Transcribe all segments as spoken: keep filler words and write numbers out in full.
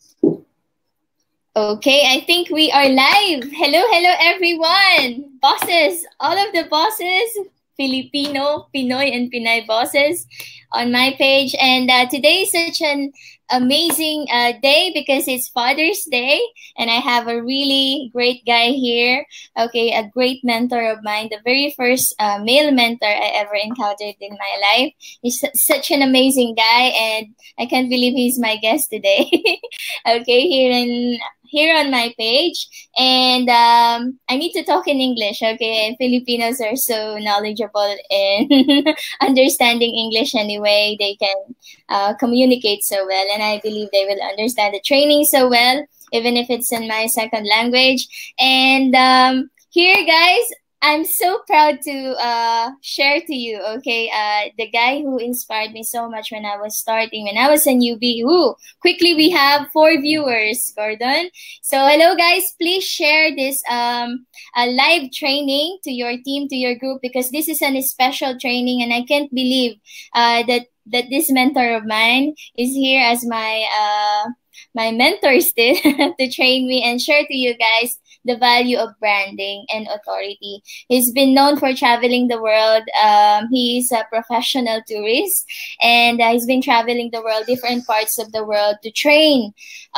Okay, I think we are live. Hello, hello everyone. Bosses, all of the bosses, Filipino, Pinoy, and Pinay bosses on my page. And uh, today is such an amazing uh, day because it's Father's Day. And I have a really great guy here. Okay, a great mentor of mine. The very first uh, male mentor I ever encountered in my life. He's su- such an amazing guy. And I can't believe he's my guest today. Okay, here in here on my page. And um, I need to talk in English, okay? And Filipinos are so knowledgeable in understanding English anyway. They can uh, communicate so well, and I believe they will understand the training so well, even if it's in my second language. And um, here, guys, I'm so proud to uh, share to you, okay, uh, the guy who inspired me so much when I was starting, when I was a newbie. Ooh, quickly, we have four viewers, Gordon. So hello, guys. Please share this um, uh, live training to your team, to your group, because this is an special training, and I can't believe uh, that, that this mentor of mine is here as my, uh, my mentor still to train me and share to you guys the value of branding and authority. He's been known for traveling the world. Um, he's a professional tourist, and uh, he's been traveling the world, different parts of the world, to train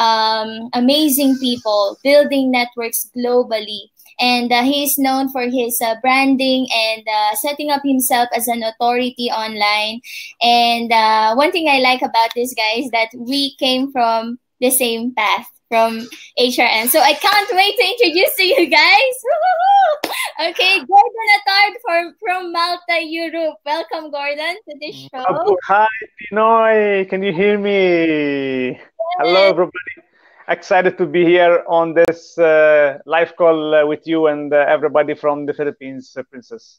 um, amazing people, building networks globally. And uh, he's known for his uh, branding and uh, setting up himself as an authority online. And uh, one thing I like about this guy is that we came from the same path, from H R M. So I can't wait to introduce to you guys. Woo-hoo-hoo! Okay, Gordon Attard from, from Malta, Europe. Welcome, Gordon, to the show. Hi, Pinoy. Can you hear me? Yes. Hello, everybody. Excited to be here on this uh, live call uh, with you and uh, everybody from the Philippines, uh, Princess.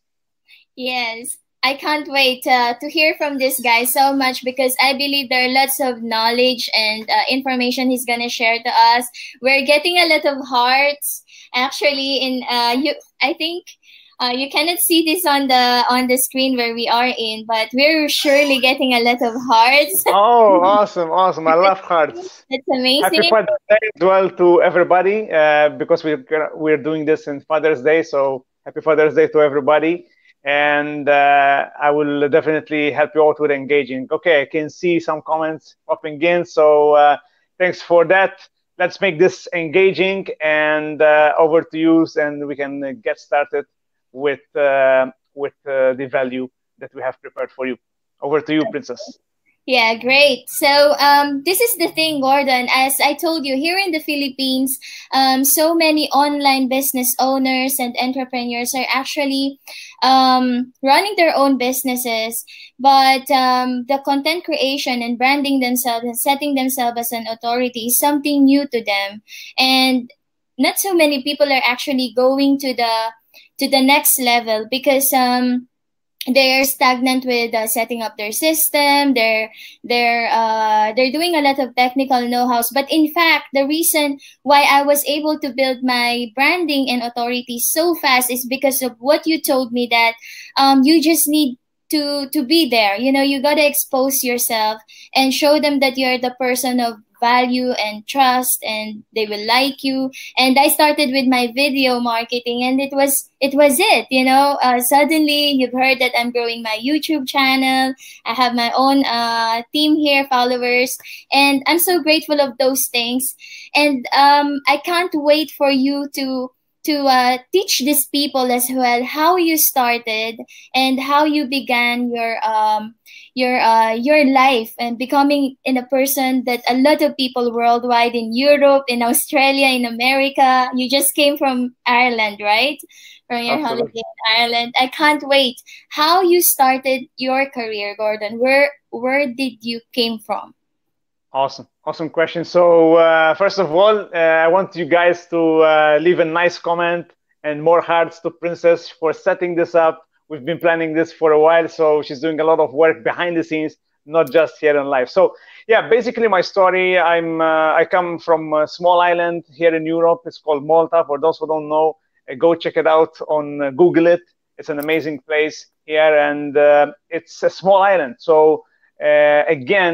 Yes. I can't wait uh, to hear from this guy so much, because I believe there are lots of knowledge and uh, information he's gonna share to us. We're getting a lot of hearts actually. In uh, you, I think uh, you cannot see this on the on the screen where we are in, but we're surely getting a lot of hearts. Oh, awesome, awesome! I love hearts. That's amazing. Happy Father's Day as well to everybody, uh, because we're we're doing this in Father's Day. So happy Father's Day to everybody. And uh, I will definitely help you out with engaging. Okay, I can see some comments popping in, so uh, thanks for that. Let's make this engaging, and uh, over to you, and we can get started with uh, with uh, the value that we have prepared for you. Over to you, Princess. Yeah, great. So um, this is the thing, Gordon. As I told you, here in the Philippines, um, so many online business owners and entrepreneurs are actually um, running their own businesses. But um, the content creation and branding themselves and setting themselves as an authority is something new to them. And not so many people are actually going to the to the next level, because um, they're stagnant with uh, setting up their system. They're they're uh, they're doing a lot of technical know-hows. But in fact, the reason why I was able to build my branding and authority so fast is because of what you told me, that um, you just need to to be there. You know, you gotta expose yourself and show them that you're the person of value and trust, and they will like you. And I started with my video marketing, and it was it was it you know uh, suddenly you've heard that I'm growing my YouTube channel. I have my own uh, team here, followers, and I'm so grateful of those things. And um, I can't wait for you to to uh, teach these people as well how you started and how you began your um, your uh, your life, and becoming in a person that a lot of people worldwide, in Europe, in Australia, in America. You just came from Ireland, right? From your Absolutely. holiday in Ireland. I can't wait. How you started your career, Gordon? Where where did you came from? Awesome, awesome question. So uh, first of all, uh, I want you guys to uh, leave a nice comment and more hearts to Princess for setting this up. We've been planning this for a while, so she's doing a lot of work behind the scenes, not just here in live. So yeah, basically my story, I'm uh, I come from a small island here in Europe. It's called Malta. For those who don't know, uh, go check it out on uh, Google it. It's an amazing place here, and uh, it's a small island. So uh, again,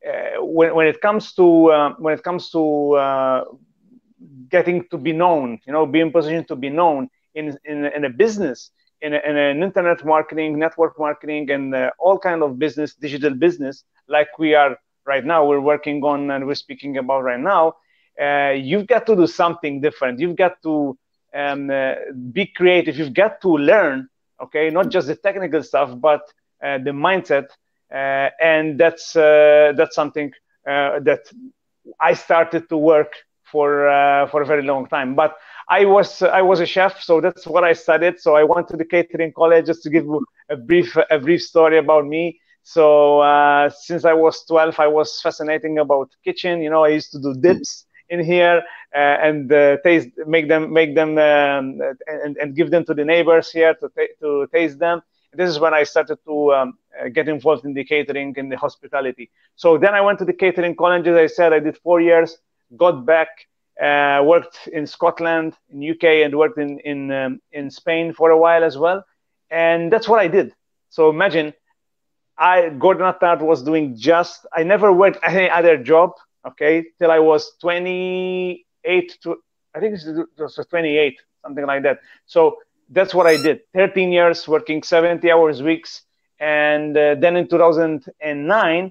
uh, when, when it comes to uh, when it comes to uh, getting to be known, you know, being positioned to be known in in, in a business, in, a, in an internet marketing, network marketing, and uh, all kind of business, digital business, like we are right now, we're working on and we're speaking about right now. Uh, you've got to do something different. You've got to um, uh, be creative. You've got to learn, okay, not just the technical stuff, but uh, the mindset. Uh, and that's uh, that's something uh, that I started to work for uh, for a very long time. But I was I was a chef, so that's what I studied. So I went to the catering college. Just to give you a brief a brief story about me. So uh, since I was twelve, I was fascinating about kitchen. You know, I used to do dips in here uh, and uh, taste, make them, make them, um, and, and give them to the neighbors here to to taste them. This is when I started to um, uh, get involved in the catering and the hospitality. So then I went to the catering college. As I said, I did four years. Got back, uh, worked in Scotland, in U K, and worked in in um, in Spain for a while as well. And that's what I did. So imagine, I Gordon Attard was doing just. I never worked any other job. Okay, till I was twenty-eight to, I think it was twenty-eight, something like that. So that's what I did. thirteen years working seventy hours weeks. And uh, then in two thousand nine,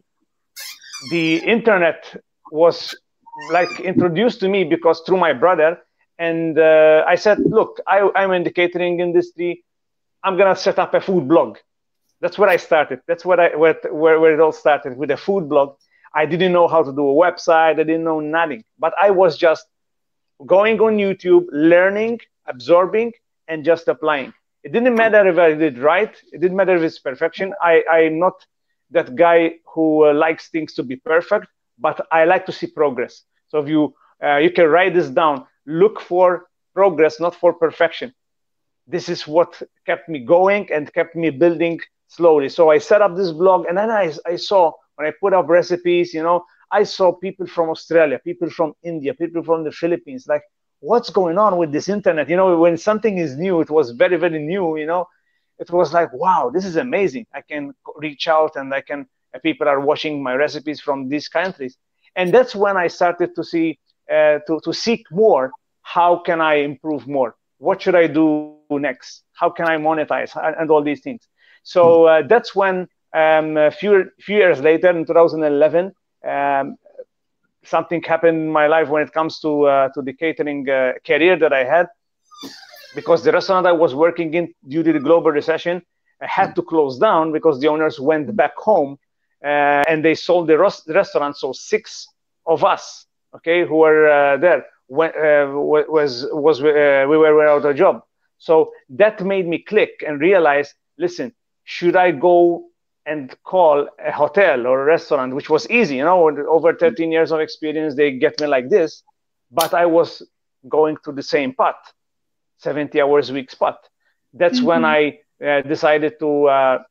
the internet was like introduced to me because through my brother. And uh, I said, look, I, I'm in the catering industry. I'm going to set up a food blog. That's where I started. That's where, I, where, where, where it all started, with a food blog. I didn't know how to do a website. I didn't know nothing. But I was just going on YouTube, learning, absorbing, and just applying. It didn't matter if I did right. It didn't matter if it's perfection. I, I'm not that guy who uh, likes things to be perfect, but I like to see progress. So if you, uh, you can write this down, look for progress, not for perfection. This is what kept me going and kept me building slowly. So I set up this blog, and then I, I saw, when I put up recipes, you know, I saw people from Australia, people from India, people from the Philippines, like, what's going on with this internet? You know, when something is new, it was very, very new, you know, it was like, wow, this is amazing. I can reach out and I can, people are watching my recipes from these countries. And that's when I started to see, uh, to, to seek more. How can I improve more? What should I do next? How can I monetize, and, and all these things? So uh, that's when um, a few, few years later, in two thousand eleven, um, something happened in my life when it comes to uh, to the catering uh, career that I had, because the restaurant I was working in, due to the global recession, I had to close down because the owners went back home uh, and they sold the restaurant. So six of us, okay, who were uh, there, when, uh, was was uh, we were without a job. So that made me click and realize, listen, should I go and call a hotel or a restaurant, which was easy, you know, over thirteen years of experience, they get me like this, but I was going to the same path, seventy hours a week spot. That's mm-hmm. when I uh, decided to uh,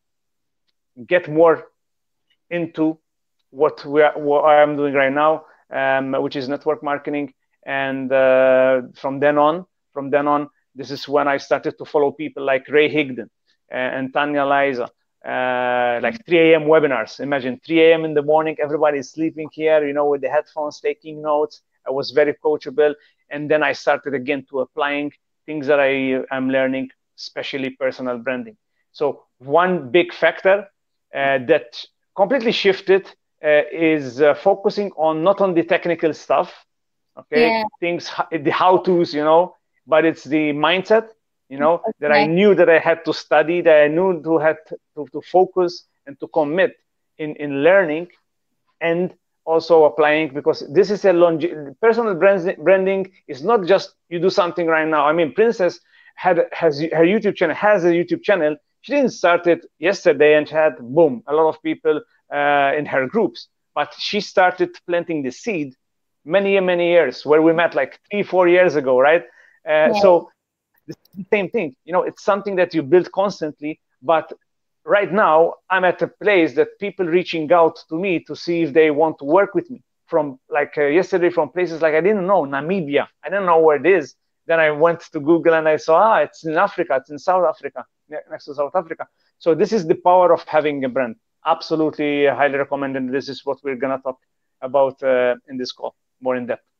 get more into what we are, what I am doing right now, um, which is network marketing. And uh, from then on, from then on, this is when I started to follow people like Ray Higdon and, and Tanya Liza. Uh, like three A M webinars. Imagine three A M in the morning, everybody's sleeping here, you know, with the headphones, taking notes. I was very coachable. And then I started again to applying things that I am learning, especially personal branding. So one big factor uh, that completely shifted uh, is uh, focusing on not on the technical stuff, okay, yeah. things, the how-tos, you know, but it's the mindset. You know, okay. that I knew that I had to study, that I knew to had to, to focus and to commit in, in learning and also applying, because this is a long, personal branding is not just you do something right now. I mean, Princess had has her YouTube channel, has a YouTube channel. She didn't start it yesterday and she had, boom, a lot of people uh, in her groups, but she started planting the seed many, many years, where we met like three, four years ago, right? Uh, yeah. So the same thing, you know, it's something that you build constantly. But right now I'm at a place that people reaching out to me to see if they want to work with me, from like uh, yesterday, from places like I didn't know, Namibia. I didn't know where it is. Then I went to Google and I saw, ah, it's in Africa, it's in South Africa, next to South Africa. So this is the power of having a brand. absolutely highly recommend. And this is what we're gonna talk about uh, in this call more in depth.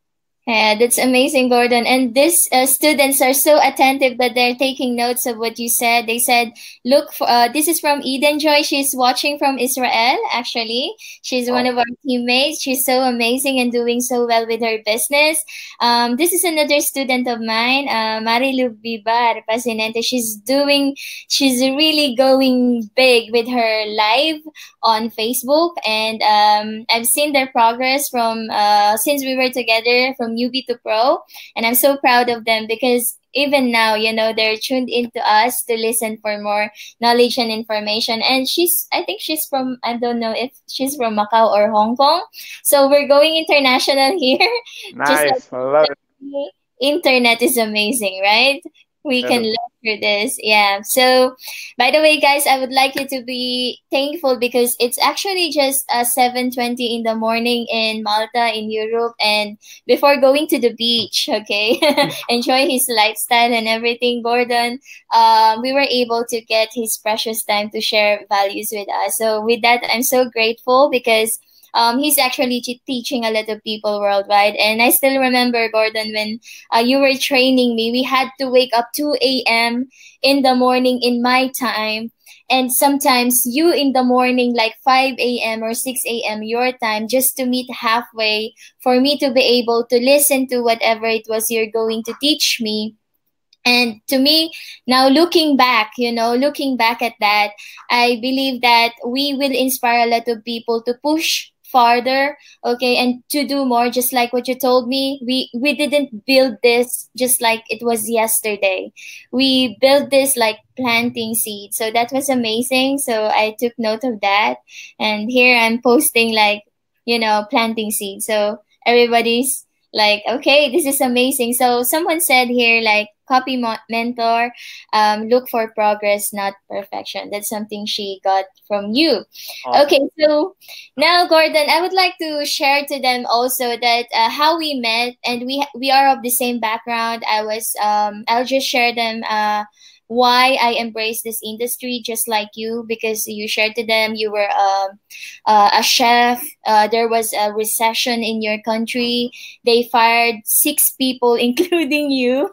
Yeah, that's amazing, Gordon. And these uh, students are so attentive that they're taking notes of what you said. They said, look, for, uh, this is from Eden Joy. She's watching from Israel, actually. She's one Oh. of our teammates. She's so amazing and doing so well with her business. Um, this is another student of mine, uh, Marilu Bibar Pasinente. She's doing, she's really going big with her live on Facebook. And um, I've seen their progress from, uh, since we were together, from newbie to pro, and I'm so proud of them because even now, you know, they're tuned into us to listen for more knowledge and information. And she's, I think she's from, I don't know if she's from Macau or Hong Kong. So we're going international here. Nice, Just I love it. Internet is amazing, right? We Yeah. can learn through this. Yeah. So, by the way, guys, I would like you to be thankful because it's actually just uh, seven twenty in the morning in Malta, in Europe. And before going to the beach, okay, enjoy his lifestyle and everything, Gordon, um, we were able to get his precious time to share values with us. So, with that, I'm so grateful because Um, he's actually t- teaching a lot of people worldwide. And I still remember, Gordon, when uh, you were training me, we had to wake up two a.m. in the morning in my time. And sometimes you in the morning, like five a.m. or six a.m. your time, just to meet halfway for me to be able to listen to whatever it was you're going to teach me. And to me, now looking back, you know, looking back at that, I believe that we will inspire a lot of people to push farther, okay, and to do more. Just like what you told me, we we didn't build this just like it was yesterday. We built this like planting seeds. So that was amazing. So I took note of that, and here I'm posting like, you know, planting seeds. So everybody's like, okay, this is amazing. So someone said here like, copy mo- mentor, um, look for progress, not perfection. That's something she got from you. Awesome. Okay, so now, Gordon, I would like to share to them also that uh, how we met, and we we are of the same background. I was, um, I'll just share them. Uh, why I embraced this industry just like you, because you shared to them you were um, uh, a chef. Uh, there was a recession in your country. They fired six people, including you.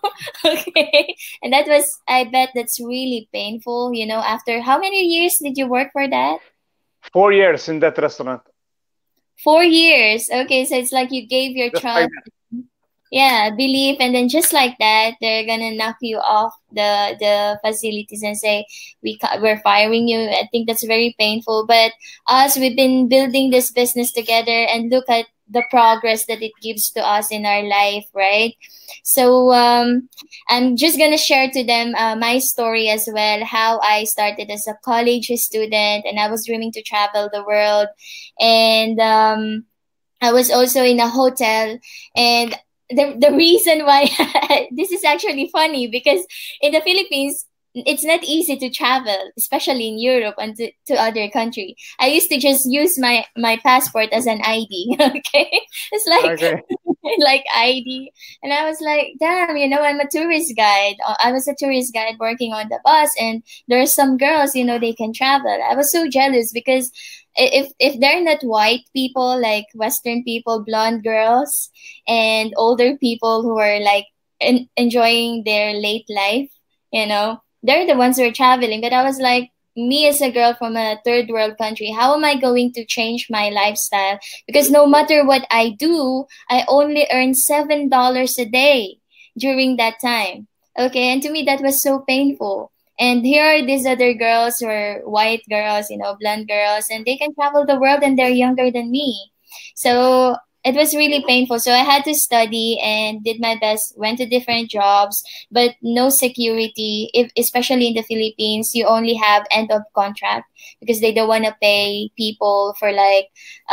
Okay. And that was, I bet that's really painful. You know, after how many years did you work for that? Four years in that restaurant. Four years. Okay. So it's like you gave your Just trust. like Yeah, belief, and then just like that, they're gonna knock you off the the facilities and say we ca- we're firing you. I think that's very painful. But us, we've been building this business together, and look at the progress that it gives to us in our life, right? So um, I'm just gonna share to them uh, my story as well. How I started as a college student, and I was dreaming to travel the world, and um, I was also in a hotel, and the the reason why this is actually funny because in the Philippines it's not easy to travel, especially in Europe and to, to other country. I used to just use my my passport as an I D. Okay, it's like okay. like I D, and I was like, damn, you know, I'm a tourist guide. Uh, I was a tourist guide working on the bus, and there are some girls, you know, they can travel. I was so jealous because if if they're not white people, like Western people, blonde girls, and older people who are like en- enjoying their late life, you know, they're the ones who are traveling. But I was like, me as a girl from a third world country, how am I going to change my lifestyle? Because no matter what I do, I only earn seven dollars a day during that time. Okay, and to me that was so painful. And here are these other girls who are white girls, you know, blonde girls, and they can travel the world and they're younger than me. So it was really painful. So I had to study and did my best, went to different jobs, but no security. If, especially in the Philippines, you only have end of contract because they don't want to pay people for like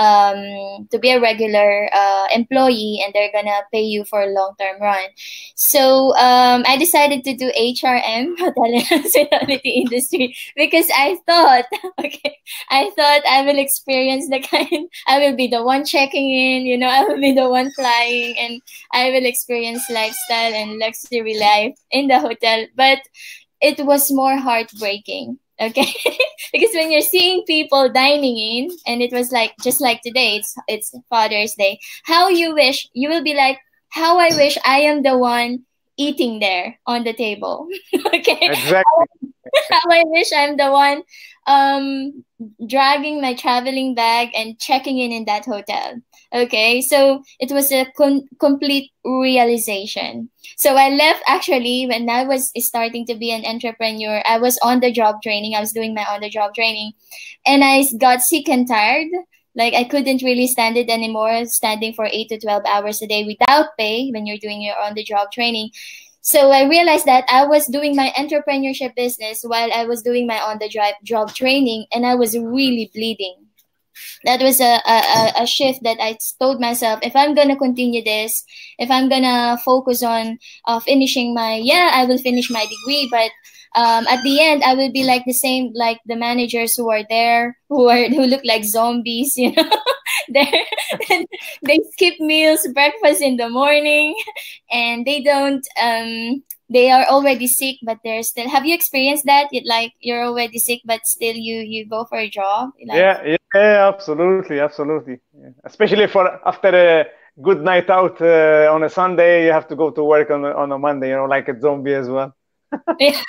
um, to be a regular uh, employee, and they're gonna pay you for a long term run. So um, I decided to do H R M, hotel and hospitality industry, because I thought, okay, I thought I will experience the kind, I will be the one checking in, you know, I will be the one flying, and I will experience lifestyle and luxury life in the hotel. But it was more heartbreaking. Okay. Because when you're seeing people dining in, and it was like just like today, it's it's Father's Day, how you wish, you will be like, how I wish I am the one eating there on the table. Okay. Exactly. How I wish I'm the one um dragging my traveling bag and checking in in that hotel. Okay, so it was a con- complete realization. So I left actually when I was starting to be an entrepreneur. I was on the job training. I was doing my on the job training, and I got sick and tired. Like I couldn't really stand it anymore, standing for eight to twelve hours a day without pay when you're doing your on the job training. So I realized that I was doing my entrepreneurship business while I was doing my on the job job training, and I was really bleeding. That was a, a, a shift that I told myself, if I'm gonna continue this, if I'm gonna focus on uh, finishing my, yeah, I will finish my degree, but um, at the end I will be like the same, like the managers who are there, who are who look like zombies, you know. they they skip meals, breakfast in the morning, and they don't um they are already sick, but they're still, have you experienced that? It, like you're already sick but still you you go for a job, like, Yeah, yeah, yeah, absolutely, absolutely. Yeah. Especially for after a good night out uh, on a Sunday, you have to go to work on a, on a Monday, you know, like a zombie as well. yeah.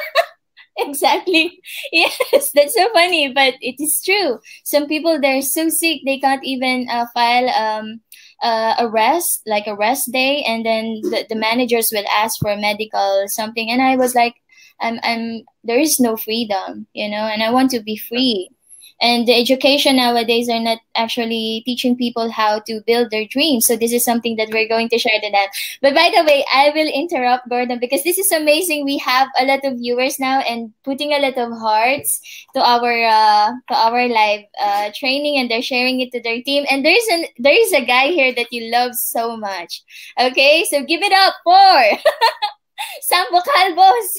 Exactly. Yes, that's so funny, but it is true. Some people, they're so sick they can't even uh, file um uh, a rest, like a rest day, and then the, the managers will ask for medical something, and I was like, I'm I'm there is no freedom, you know, and I want to be free. And the education nowadays are not actually teaching people how to build their dreams. So this is something that we're going to share to them. But by the way, I will interrupt Gordon because this is amazing. We have a lot of viewers now and putting a lot of hearts to our uh, to our live uh, training, and they're sharing it to their team. And there's an there is a guy here that you love so much. Okay, so give it up for Sam Bocalbos.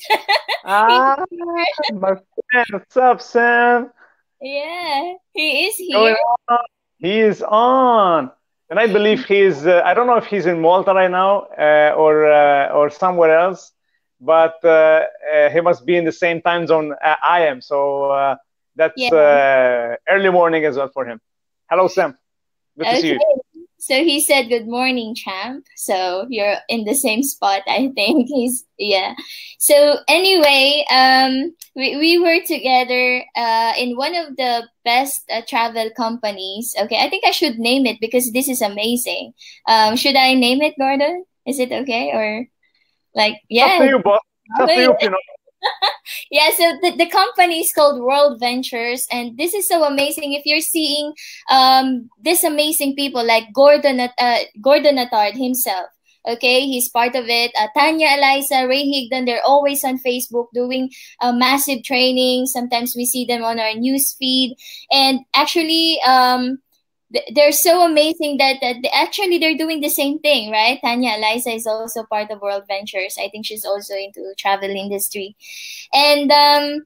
Ah, my friend, what's up, Sam? Yeah, he is Going here. on? He is on, and I believe he's. Uh, I don't know if he's in Malta right now uh, or uh, or somewhere else, but uh, uh, he must be in the same time zone uh, I am. So uh, Yeah. that's uh, early morning as well for him. Hello, Sam. Good to see Okay. you. So he said, "Good morning, champ." So you're in the same spot, I think. He's yeah. So anyway, um, we, we were together uh in one of the best uh, travel companies. Okay, I think I should name it because this is amazing. Um, should I name it, Gordon? Is it okay, or like It's up yeah? to you, boss. It's up to you, Pino. Yeah, so the, the company is called World Ventures, and this is so amazing. If you're seeing um this amazing people like Gordon uh, Gordon Attard himself, okay, he's part of it. Uh, Tanya, Eliza, Ray Higdon, they're always on Facebook doing uh, massive training. Sometimes we see them on our news feed, and actually um they're so amazing that, that they, actually they're doing the same thing, right? Tanya Eliza is also part of World Ventures. I think she's also into travel industry, and um,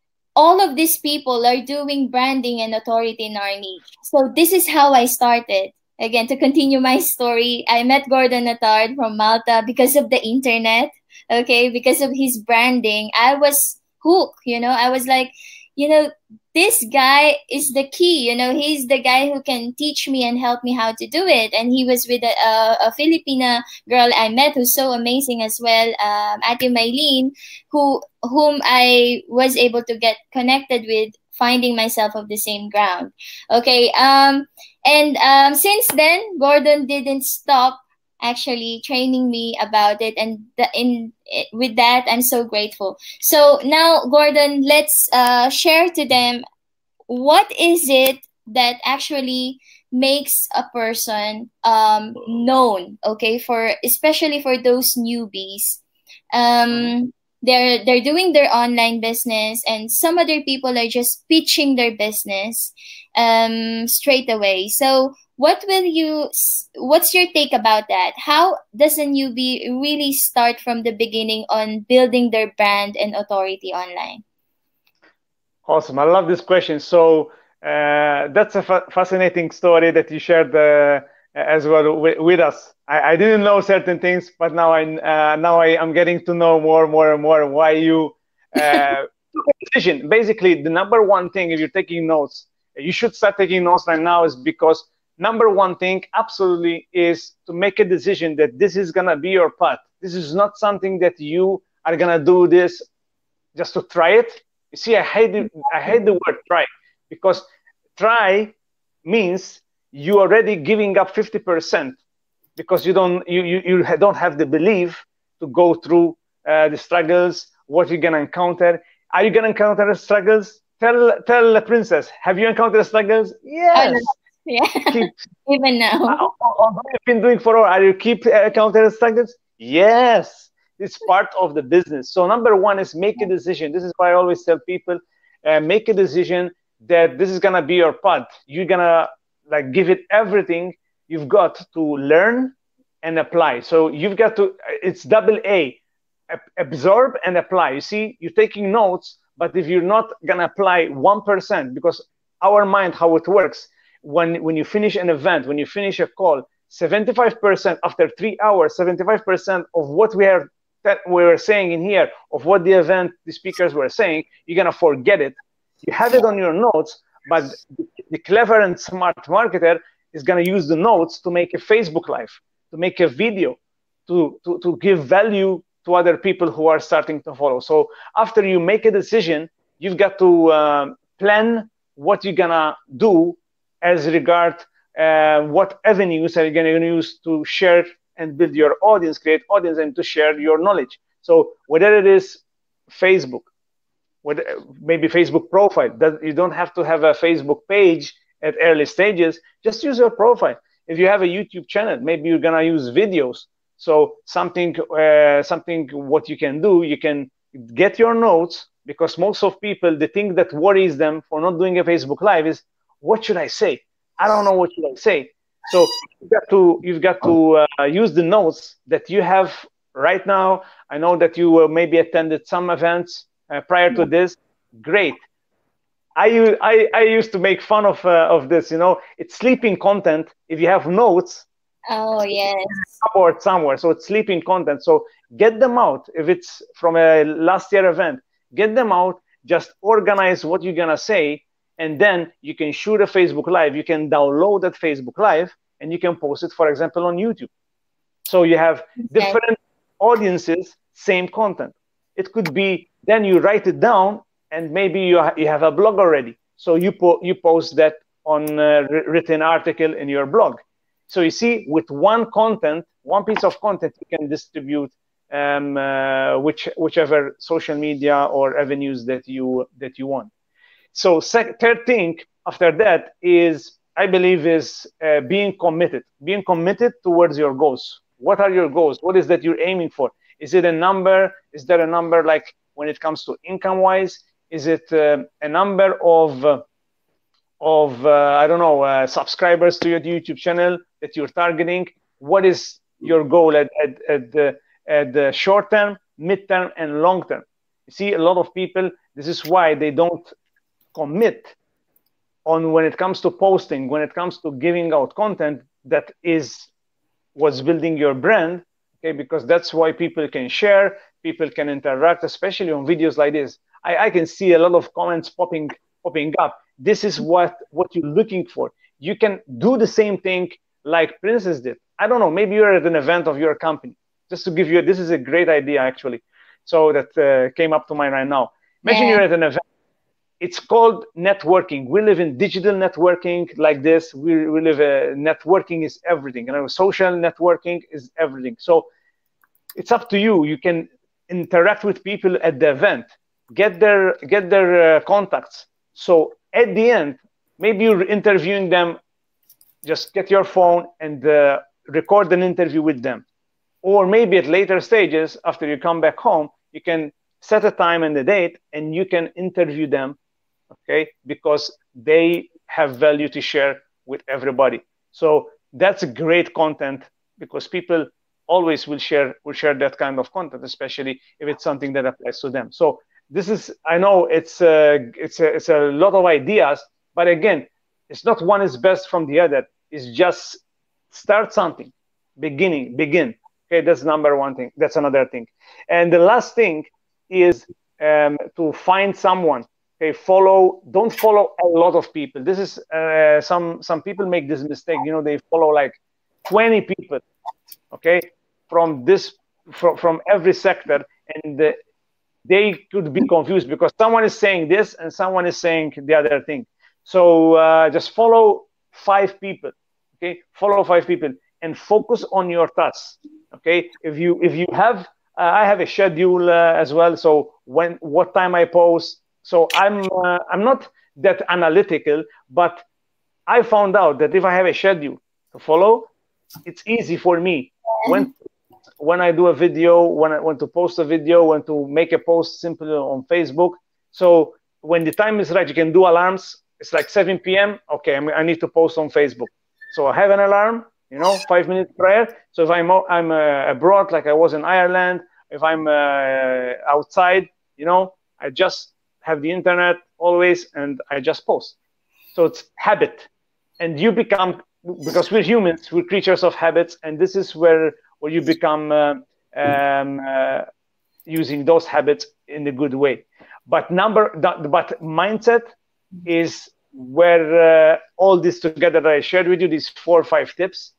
all of these people are doing branding and authority in our niche. So this is how I started. Again, to continue my story, I met Gordon Attard from Malta because of the internet. Okay, because of his branding, I was hooked. You know, I was like, you know, this guy is the key. You know, he's the guy who can teach me and help me how to do it. And he was with a, a, a Filipina girl I met who's so amazing as well, um, Ate Maylene, who whom I was able to get connected with, finding myself of the same ground. Okay, um, and um, since then, Gordon didn't stop actually training me about it, and the, in with that I'm so grateful. So now, Gordon, let's uh, share to them what is it that actually makes a person um, known, okay, for especially for those newbies. um, they're they're doing their online business, and some other people are just pitching their business um, straight away. So what will you what's your take about that? How does a newbie really start from the beginning on building their brand and authority online? Awesome. I love this question. So uh, that's a fa fascinating story that you shared uh, as well with, with us. I, I didn't know certain things, but now I uh, now I am getting to know more, more and more why you uh, decision. Basically, the number one thing, if you're taking notes, you should start taking notes right now, is because number one thing absolutely is to make a decision that this is gonna be your path. This is not something that you are gonna do this just to try it. You see, I hate the, I hate the word try, because try means you already giving up fifty percent, because you don't you, you, you don't have the belief to go through uh, the struggles, what you're gonna encounter. Are you gonna encounter struggles? Tell tell the princess, have you encountered struggles? Yes. Oh, yeah. Keep, Even now. uh, what you've been doing for all, are you keep encountering struggles? Yes. It's part of the business. So number one is make a decision. This is why I always tell people, uh, make a decision that this is gonna be your path. You're gonna like give it everything you've got to learn and apply. So you've got to, it's double A, absorb and apply. You see, you're taking notes, but if you're not gonna apply one percent, because our mind, how it works, when, when you finish an event, when you finish a call, seventy-five percent after three hours, seventy-five percent of what we are that we were saying in here, of what the event, the speakers were saying, you're gonna forget it. You have it on your notes, but the clever and smart marketer is gonna use the notes to make a Facebook Live, to make a video, to, to, to give value to other people who are starting to follow. So after you make a decision, you've got to uh, plan what you're gonna do as regard uh, what avenues are you gonna use to share and build your audience, create audience, and to share your knowledge. So whether it is Facebook, whether, maybe Facebook profile, that you don't have to have a Facebook page at early stages, just use your profile. If you have a YouTube channel, maybe you're gonna use videos. So something, uh, something what you can do, you can get your notes, because most of people, the thing that worries them for not doing a Facebook Live is, what should I say? I don't know what should I say. So you've got to, you've got to uh, use the notes that you have right now. I know that you uh, maybe attended some events uh, prior to this. Great. I, I, I used to make fun of, uh, of this, you know, it's sleeping content. If you have notes, oh, yes, or somewhere, so it's sleeping content. So get them out. If it's from a last year event, get them out, just organize what you're gonna say, and then you can shoot a Facebook Live. You can download that Facebook Live and you can post it, for example, on YouTube. So you have different audiences, same content. It could be, then you write it down, and maybe you, ha you have a blog already. So you, po you post that on a written article in your blog. So you see, with one content, one piece of content, you can distribute um, uh, which, whichever social media or avenues that you, that you want. So third thing after that is, I believe, is uh, being committed, being committed towards your goals. What are your goals? What is that you're aiming for? Is it a number? Is there a number like when it comes to income wise? Is it uh, a number of, uh, of uh, I don't know, uh, subscribers to your YouTube channel that you're targeting? What is your goal at, at, at, the, at the short term, mid term, and long term? You see, a lot of people, this is why they don't commit on when it comes to posting, when it comes to giving out content that is what's building your brand, okay? Because that's why people can share, people can interact, especially on videos like this. I, I can see a lot of comments popping popping up. This is what, what you're looking for. You can do the same thing like Princess did. I don't know, maybe you're at an event of your company. Just to give you, this is a great idea actually. So that uh, came up to mind right now. Imagine yeah. you're at an event. It's called networking. We live in digital networking like this. We, we live, uh, networking is everything. You know, social networking is everything. So it's up to you. You can interact with people at the event, get their, get their uh, contacts. So at the end, maybe you're interviewing them, just get your phone and uh, record an interview with them. Or maybe at later stages, after you come back home, you can set a time and a date and you can interview them. Okay, because they have value to share with everybody. So that's great content, because people always will share will share that kind of content, especially if it's something that applies to them. So this is, I know it's a, it's a, it's a lot of ideas, but again, it's not one is best from the other. It's just start something, beginning, begin. Okay, that's number one thing. That's another thing. And the last thing is um, to find someone. Okay, follow. Don't follow a lot of people. This is uh, some some people make this mistake. You know, they follow like twenty people. Okay, from this from from every sector, and uh, they could be confused because someone is saying this and someone is saying the other thing. So uh, just follow five people. Okay, follow five people and focus on your tasks. Okay, if you if you have uh, I have a schedule uh, as well. So when what time I post. So I'm uh, I'm not that analytical, but I found out that if I have a schedule to follow, it's easy for me when when I do a video, when I want to post a video, when to make a post simply on Facebook. So when the time is right, you can do alarms. It's like seven P M Okay, I need to post on Facebook. So I have an alarm, you know, five minutes prior. So if I'm I'm uh, abroad, like I was in Ireland, if I'm uh, outside, you know, I just have the internet always and I just post. So it's habit, and you become, because we're humans, we're creatures of habits, and this is where where you become uh, um, uh, using those habits in a good way. But number, but mindset is where uh, all this together that I shared with you, these four or five tips,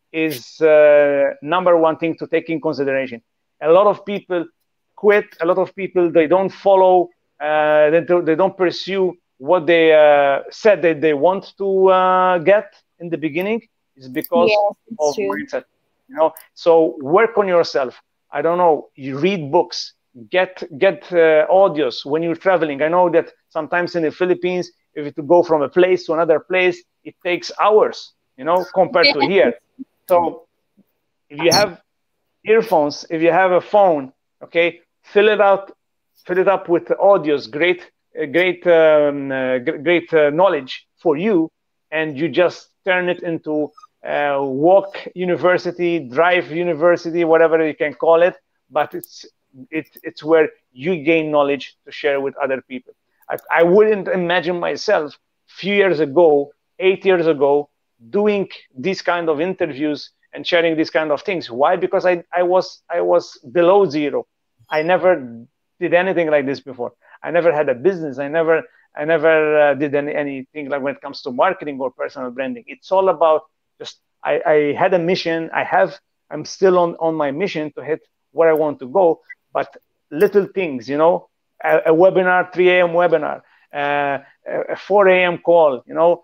is uh, number one thing to take in consideration. A lot of people quit. A lot of people, they don't follow, uh, they, do, they don't pursue what they uh, said that they want to uh, get in the beginning. Is because yes, of true. mindset. You know, so work on yourself. I don't know. You read books, get get uh, audios when you're traveling. I know that sometimes in the Philippines, if you to go from a place to another place, it takes hours. You know, compared to here. So if you have earphones, if you have a phone, okay, fill it out, fill it up with audios. Great, uh, great, um, uh, great uh, knowledge for you, and you just turn it into Uh, walk university, drive university, whatever you can call it, but it's it's it's where you gain knowledge to share with other people. I, I wouldn't imagine myself a few years ago, eight years ago, doing these kind of interviews and sharing these kind of things. Why? Because I I was I was below zero. I never did anything like this before. I never had a business. I never I never uh, did any anything like when it comes to marketing or personal branding. It's all about Just, I, I had a mission. I have, I'm still on, on my mission to hit where I want to go, but little things, you know, a, a webinar, three A M webinar, uh, a four A M call, you know,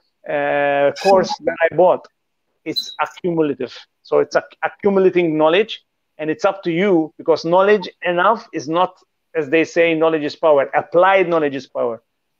a course that I bought. It's accumulative. So it's a, accumulating knowledge, and it's up to you, because knowledge enough is not, as they say, knowledge is power. Applied knowledge is power.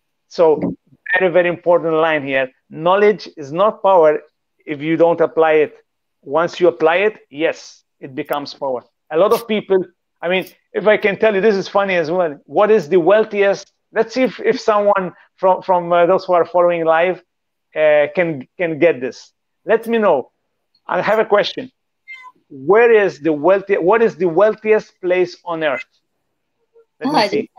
So very, very important line here. Knowledge is not power if you don't apply it. Once you apply it, yes, it becomes power. A lot of people, I mean, if I can tell you, this is funny as well. What is the wealthiest? Let's see if, if someone from, from uh, those who are following live uh, can, can get this. Let me know. I have a question. Where is the wealthy, what is the wealthiest place on earth? Let oh, me see.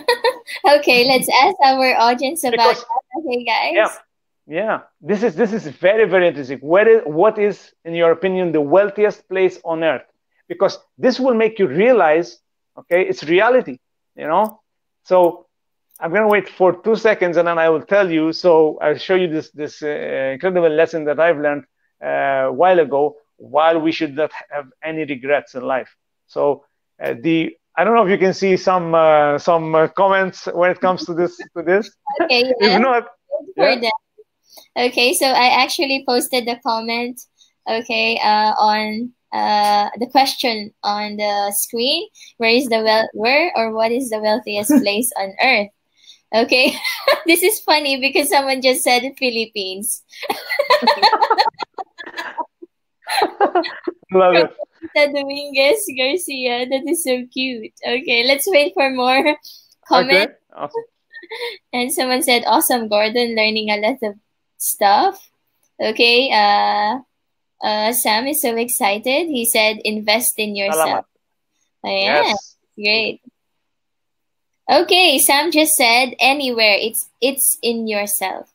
Okay, let's ask our audience about Because, that. Okay, guys. Yeah. Yeah, this is this is very, very interesting. Where is, what is, in your opinion, the wealthiest place on earth? Because this will make you realize, okay, it's reality, you know? So I'm going to wait for two seconds and then I will tell you. So I'll show you this, this uh, incredible lesson that I've learned uh, a while ago, why we should not have any regrets in life. So uh, the, I don't know if you can see some uh, some uh, comments when it comes to this. To this. Okay, yeah. If not, yeah. Okay, so I actually posted the comment, okay, uh, on uh, the question on the screen. Where is the well? Where or what is the wealthiest place on earth? Okay, this is funny because someone just said Philippines. Love it. Dominguez Garcia, that is so cute. Okay, let's wait for more comments. Okay, awesome. And someone said, awesome, Gordon, learning a lot of stuff. Okay, uh, uh, Sam is so excited. He said, invest in yourself. Oh, yeah, yes. Great. Okay, Sam just said, anywhere. It's it's in yourself.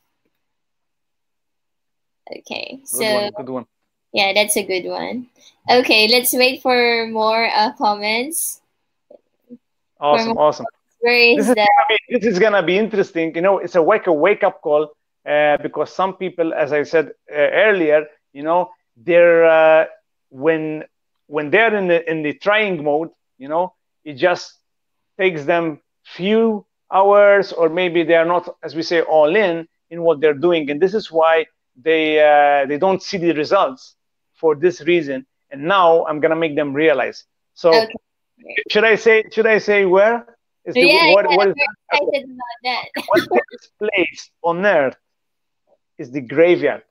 Okay, Good so one, good one. Yeah, that's a good one. Okay, let's wait for more uh, comments. Awesome, more awesome. Where is this is that? Gonna be, this is gonna be interesting. You know, it's a wake a wake up call uh, because some people, as I said uh, earlier, you know, they're uh, when when they're in the in the trying mode, you know, it just takes them few hours, or maybe they are not, as we say, all in in what they're doing, and this is why they uh, they don't see the results for this reason. And now I'm gonna make them realize. So Okay. should I say should I say where is the Yeah, what yeah, what I'm is very excited about that. what this place on earth is the graveyard.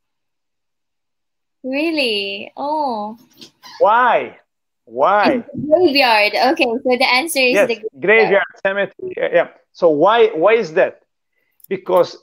Really? Oh. Why? Why? Graveyard. Okay, so the answer is Yes, the graveyard. graveyard, cemetery. uh, Yeah. So why why is that? Because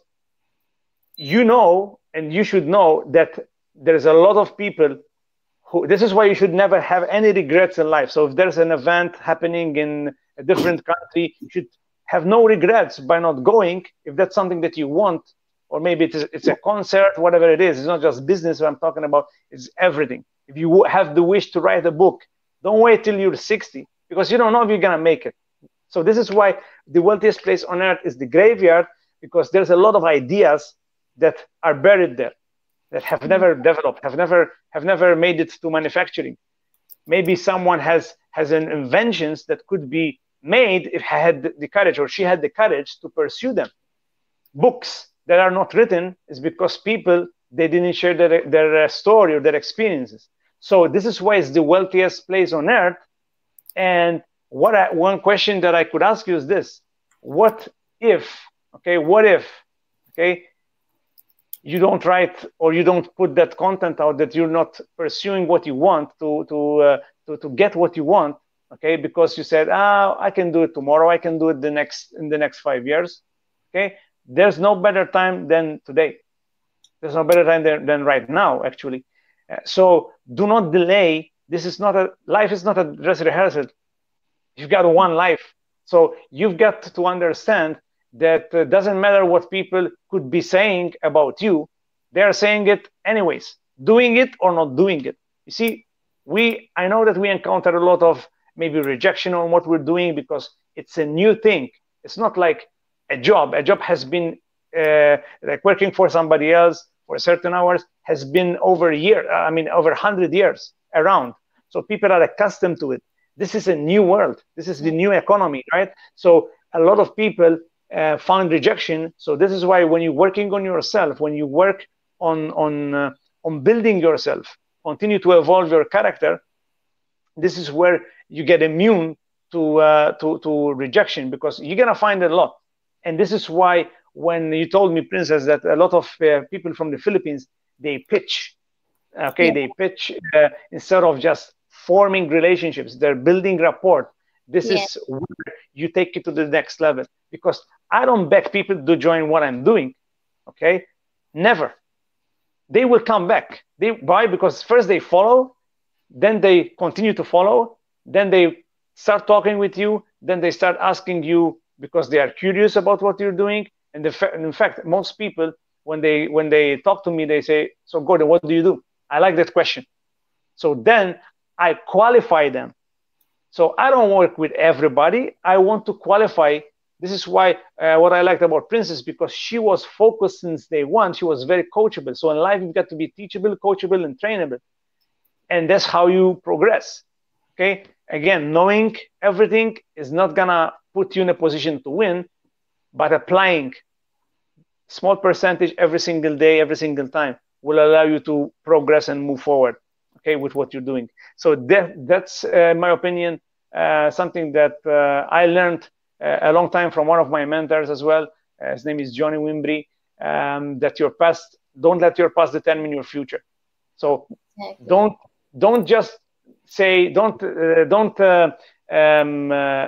you know, and you should know that there's a lot of people who. This is why you should never have any regrets in life. So if there's an event happening in a different country, you should have no regrets by not going. If that's something that you want, or maybe it's it's a concert, whatever it is. It's not just business. What I'm talking about is everything. If you have the wish to write a book, don't wait till you're sixty, because you don't know if you're gonna make it. So this is why the wealthiest place on earth is the graveyard, because there's a lot of ideas that are buried there, that have never developed, have never have never made it to manufacturing. Maybe someone has has an inventions that could be made if I had the courage, or she had the courage to pursue them. Books that are not written is because people, they didn't share their, their story or their experiences. So this is why it's the wealthiest place on earth. And what I, one question that I could ask you is this: what if, okay, what if, okay, you don't write, or you don't put that content out, that you're not pursuing what you want to to uh, to, to get what you want, okay, because you said, ah, I can do it tomorrow, I can do it the next in the next five years, okay. There's no better time than today. There's no better time than, than right now, actually. Uh, so do not delay. This is not a life is not a dress rehearsal. You've got one life, so you've got to understand that uh, doesn't matter what people could be saying about you. They are saying it anyways, doing it or not doing it. You see, we I know that we encounter a lot of maybe rejection on what we're doing because it's a new thing. It's not like a job. A job has been uh, like working for somebody else for certain hours has been over a year. I mean, over a hundred years around. So people are accustomed to it. This is a new world. This is the new economy, right? So a lot of people uh, found rejection. So this is why when you're working on yourself, when you work on on uh, on building yourself, continue to evolve your character, this is where you get immune to uh, to to rejection, because you're gonna find a lot. And this is why when you told me, Princess, that a lot of uh, people from the Philippines, they pitch, okay, yeah. they pitch uh, instead of just forming relationships, they're building rapport. This yeah. is where you take it to the next level, because I don't beg people to join what I'm doing, okay? Never. They will come back. They why? Because first they follow, then they continue to follow, then they start talking with you, then they start asking you because they are curious about what you're doing. And the, in fact, most people, when they when they talk to me, they say, so Gordon, what do you do? I like that question. So then I qualify them. So I don't work with everybody. I want to qualify. This is why uh, what I liked about Princess, because she was focused since day one. She was very coachable. So in life, you've got to be teachable, coachable, and trainable. And that's how you progress. Okay. Again, knowing everything is not gonna put you in a position to win, but applying small percentage every single day, every single time will allow you to progress and move forward, okay, with what you're doing. So that, that's, uh, in my opinion, uh, something that uh, I learned uh, a long time from one of my mentors as well. Uh, his name is Johnny Wimbry, um, that your past, don't let your past determine your future. So exactly. don't, don't just say, don't, uh, don't, uh, um, uh,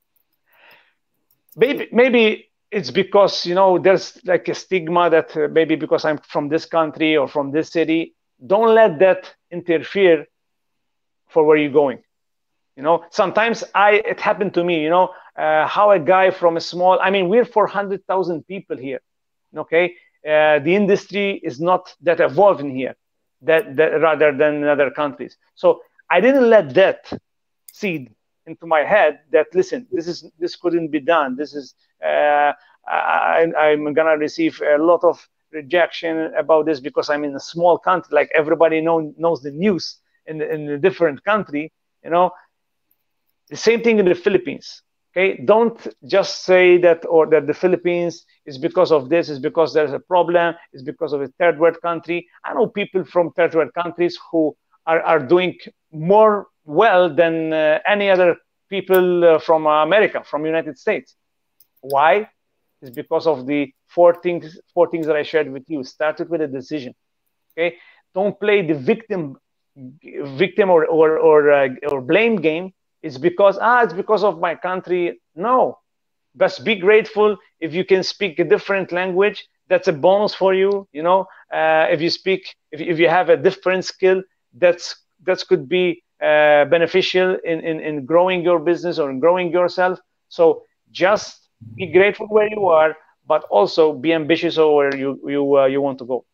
maybe, maybe it's because, you know, there's like a stigma that uh, maybe because I'm from this country or from this city, don't let that interfere for where you're going. You know, sometimes I, it happened to me, you know, uh, how a guy from a small, I mean, we're four hundred thousand people here, okay? Uh, the industry is not that evolved in here, that, that rather than in other countries. So I didn't let that seed into my head that, listen, this is this couldn't be done. This is uh, I, I'm gonna receive a lot of rejection about this because I'm in a small country. Like everybody know, knows the news in in a different country. You know, the same thing in the Philippines. Okay, don't just say that or that the Philippines is because of this, is because there's a problem, is because of a third world country. I know people from third world countries who are, are doing more well than uh, any other people uh, from America, from United States. Why? It's because of the four things, four things that I shared with you. Started with a decision. Okay, don't play the victim, victim or or or, uh, or blame game. It's because, ah, it's because of my country. No, just be grateful if you can speak a different language. That's a bonus for you. You know, uh, if you speak, if, if you have a different skill, that's that could be uh, beneficial in, in, in growing your business or in growing yourself. So just be grateful where you are, but also be ambitious over where you, you, uh, you want to go.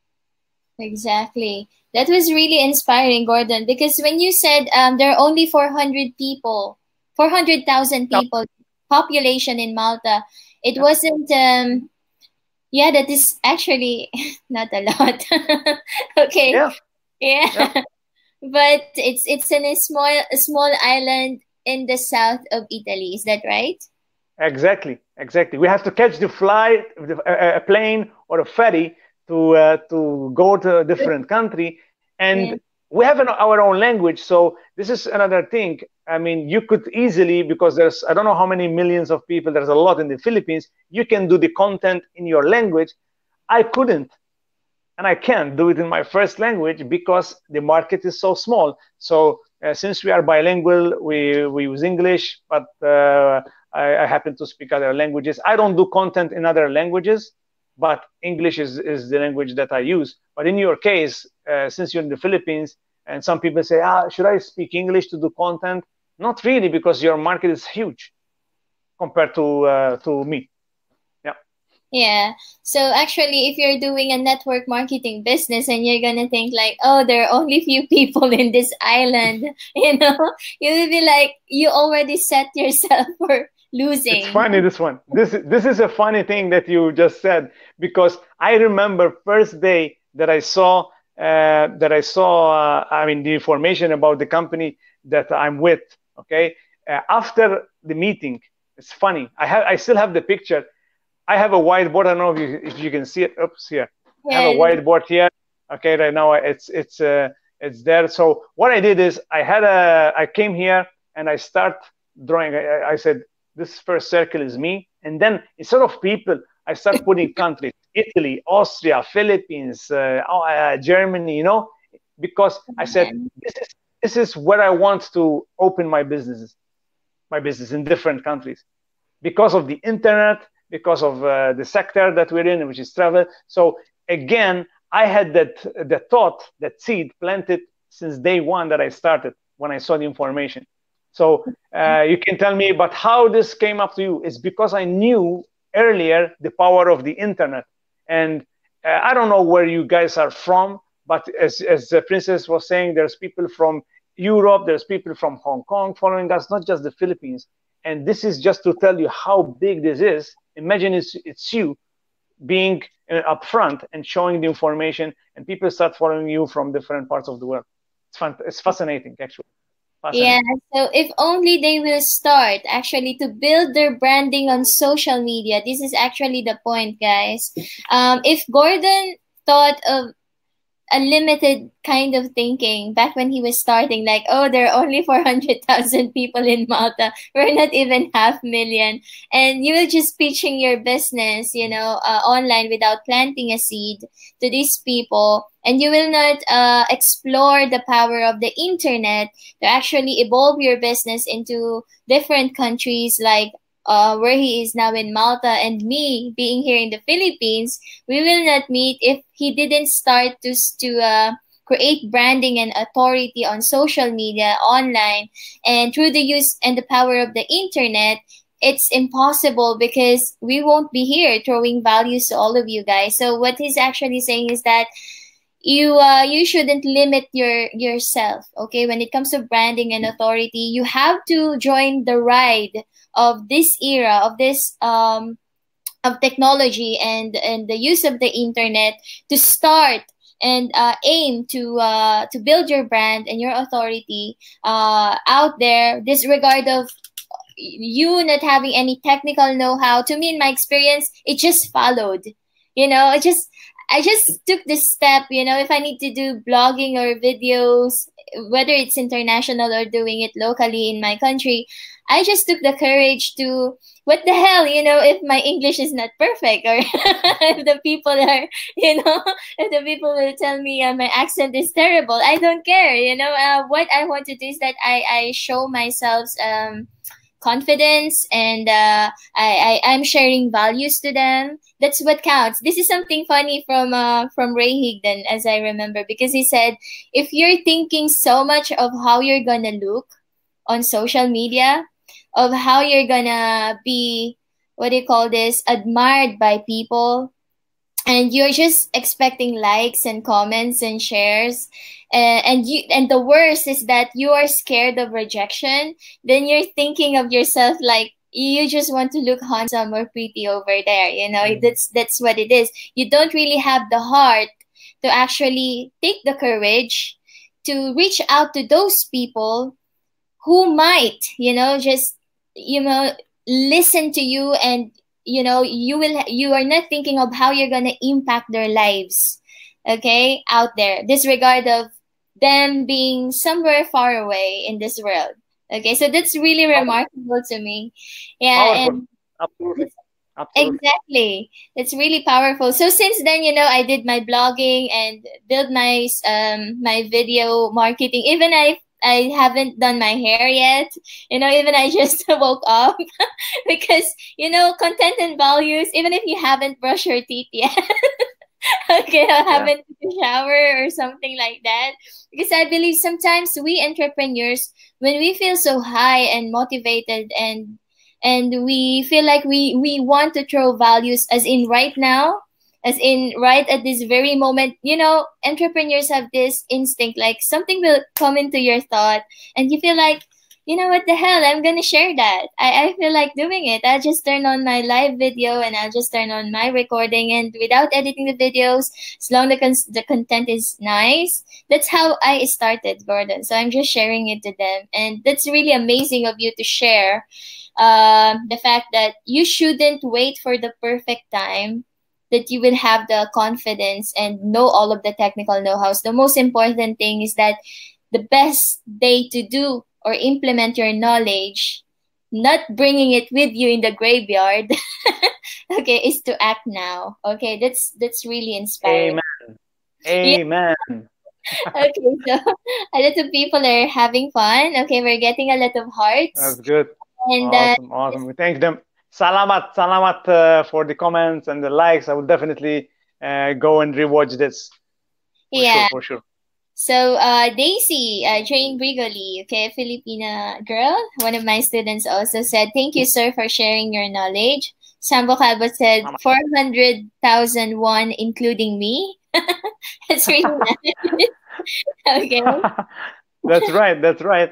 Exactly. That was really inspiring, Gordon, because when you said um, there are only four hundred people, four hundred thousand people, population in Malta, it yeah. wasn't, um, yeah, that is actually not a lot. Okay. Yeah. Yeah. yeah. But it's it's in a small, a small island in the south of Italy. Is that right? Exactly. Exactly. We have to catch the flight, a, a plane or a ferry to uh, to go to a different country, and yeah. we have an, our own language. So this is another thing. I mean, you could easily, because there's I don't know how many millions of people, there's a lot in the Philippines, you can do the content in your language. I couldn't, and I can't do it in my first language because the market is so small. So uh, since we are bilingual, we, we use English, but uh, I, I happen to speak other languages. I don't do content in other languages, but English is, is the language that I use. But in your case, uh, since you're in the Philippines, and some people say, ah, should I speak English to do content? Not really, because your market is huge compared to uh, to me. Yeah. Yeah. So actually, if you're doing a network marketing business and you're gonna think like, oh, there are only few people in this island, you know, you will be like, you already set yourself for losing. It's funny, this one. This this is a funny thing that you just said, because I remember first day that I saw uh, that I saw uh, I mean the information about the company that I'm with. Okay, uh, after the meeting, it's funny. I have I still have the picture. I have a whiteboard. I don't know if you if you can see it. Oops, here. Yeah. I have a whiteboard here. Okay, right now it's it's uh, it's there. So what I did is I had a I came here and I start drawing. I, I said, this first circle is me, and then instead of people, I start putting countries: Italy, Austria, Philippines, uh, uh, Germany. You know, because I said this is this is where I want to open my businesses, my business in different countries, because of the internet, because of uh, the sector that we're in, which is travel. So again, I had that that thought, that seed planted since day one that I started when I saw the information. So uh, you can tell me, but how this came up to you? It's because I knew earlier the power of the internet. And uh, I don't know where you guys are from, but as, as the princess was saying, there's people from Europe, there's people from Hong Kong following us, not just the Philippines. And this is just to tell you how big this is. Imagine it's, it's you being uh, upfront and showing the information, and people start following you from different parts of the world. It's fun. It's fascinating, actually. Yeah, so if only they will start actually to build their branding on social media. This is actually the point, guys. Um, if Gordon thought of a limited kind of thinking back when he was starting, like, oh, there are only four hundred thousand people in Malta, we're not even half million, and you will just pitching your business, you know, uh, online without planting a seed to these people, and you will not uh, explore the power of the internet to actually evolve your business into different countries, like Uh, where he is now in Malta, and me being here in the Philippines, we will not meet if he didn't start to, to uh, create branding and authority on social media, online, and through the use and the power of the internet. It's impossible because we won't be here throwing values to all of you guys. So what he's actually saying is that you uh, you shouldn't limit your yourself. Okay, when it comes to branding and authority, you have to join the ride of this era of this um of technology and and the use of the internet to start and uh, aim to uh, to build your brand and your authority uh, out there, disregard of you not having any technical know-how. To me, in my experience, it just followed. You know, it just I just took this step. You know, if I need to do blogging or videos, whether it's international or doing it locally in my country, I just took the courage to, what the hell, you know, if my English is not perfect, or if the people are, you know, if the people will tell me uh, my accent is terrible, I don't care. You know, uh, what I want to do is that I, I show myself um, confidence, and uh, I, I, I'm sharing values to them. That's what counts. This is something funny from uh, from Ray Higdon, as I remember, because he said, if you're thinking so much of how you're gonna look on social media, of how you're gonna be, what do you call this, admired by people, and you're just expecting likes and comments and shares, uh, and you and the worst is that you are scared of rejection, then you're thinking of yourself like you just want to look handsome or pretty over there. You know, mm-hmm. that's that's what it is. You don't really have the heart to actually take the courage to reach out to those people who might, you know, just, you know, listen to you, and, you know, you will, you are not thinking of how you're going to impact their lives, okay, out there, disregard of them being somewhere far away in this world. Okay, so that's really remarkable to me. Yeah, powerful. and Absolutely. Absolutely. Exactly. It's really powerful. So since then, you know, I did my blogging and build my um my video marketing. Even I I haven't done my hair yet. You know, even I just woke up because, you know, content and values, even if you haven't brushed your teeth yet. Okay, I haven't yeah. shower or something like that. Because I believe sometimes we entrepreneurs, when we feel so high and motivated, and and we feel like we we want to throw values, as in right now, as in right at this very moment, you know, entrepreneurs have this instinct, like something will come into your thought and you feel like, you know, what the hell, I'm gonna share that. I, I feel like doing it. I'll just turn on my live video and I'll just turn on my recording, and without editing the videos, as long as the, con- the content is nice. That's how I started, Gordon. So I'm just sharing it to them. And that's really amazing of you to share uh, the fact that you shouldn't wait for the perfect time, that you will have the confidence and know all of the technical know-hows. The most important thing is that the best day to do or implement your knowledge, not bringing it with you in the graveyard, okay, is to act now. Okay, that's that's really inspiring. Amen. Amen. Yeah. Okay, so a lot of people are having fun. Okay, we're getting a lot of hearts. That's good. And awesome, uh, awesome. We thank them. Salamat, salamat uh, for the comments and the likes. I will definitely uh, go and rewatch this. For yeah, sure, for sure. So uh, Daisy, uh, Jane Brigoli, okay, Filipina girl, one of my students also said, thank you, sir, for sharing your knowledge. Sambo Calvo said, four hundred thousand won, including me. That's really nice. Okay. That's right, that's right.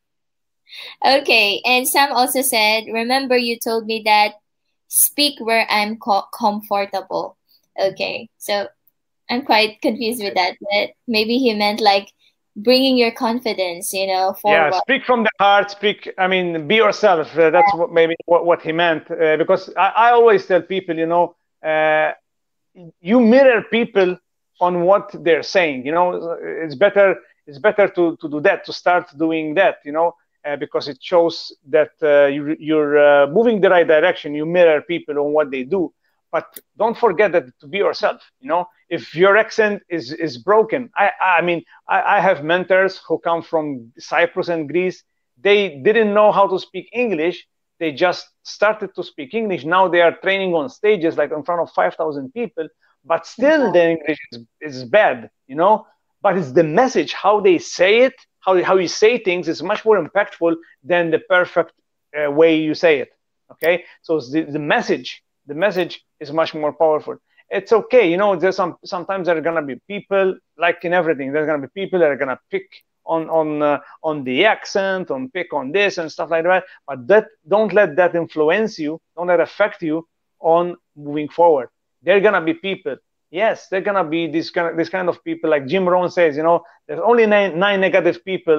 Okay, and Sam also said, remember you told me that speak where I'm co- comfortable. Okay, so I'm quite confused with that, but maybe he meant like bringing your confidence, you know, forward. Yeah, speak from the heart, speak, I mean, be yourself. Uh, that's what maybe what, what he meant. Uh, because I, I always tell people, you know, uh, you mirror people on what they're saying, you know, it's better, it's better to, to do that, to start doing that, you know, uh, because it shows that uh, you, you're uh, moving the right direction. You mirror people on what they do. But don't forget that to be yourself, you know, if your accent is, is broken. I, I mean, I, I have mentors who come from Cyprus and Greece. They didn't know how to speak English. They just started to speak English. Now they are training on stages, like in front of five thousand people, but still their English is, is bad, you know, but it's the message, how they say it, how, how you say things is much more impactful than the perfect uh, way you say it, okay? So it's the, the message, the message is much more powerful. it's okay. You know, there's some sometimes there are gonna be people, like in everything. There's gonna be people that are gonna pick on on uh, on the accent, on pick on this and stuff like that. But that don't let that influence you. Don't let it affect you on moving forward. They're gonna be people. Yes, they're gonna be this kind of this kind of people. Like Jim Rohn says, you know, there's only nine nine negative people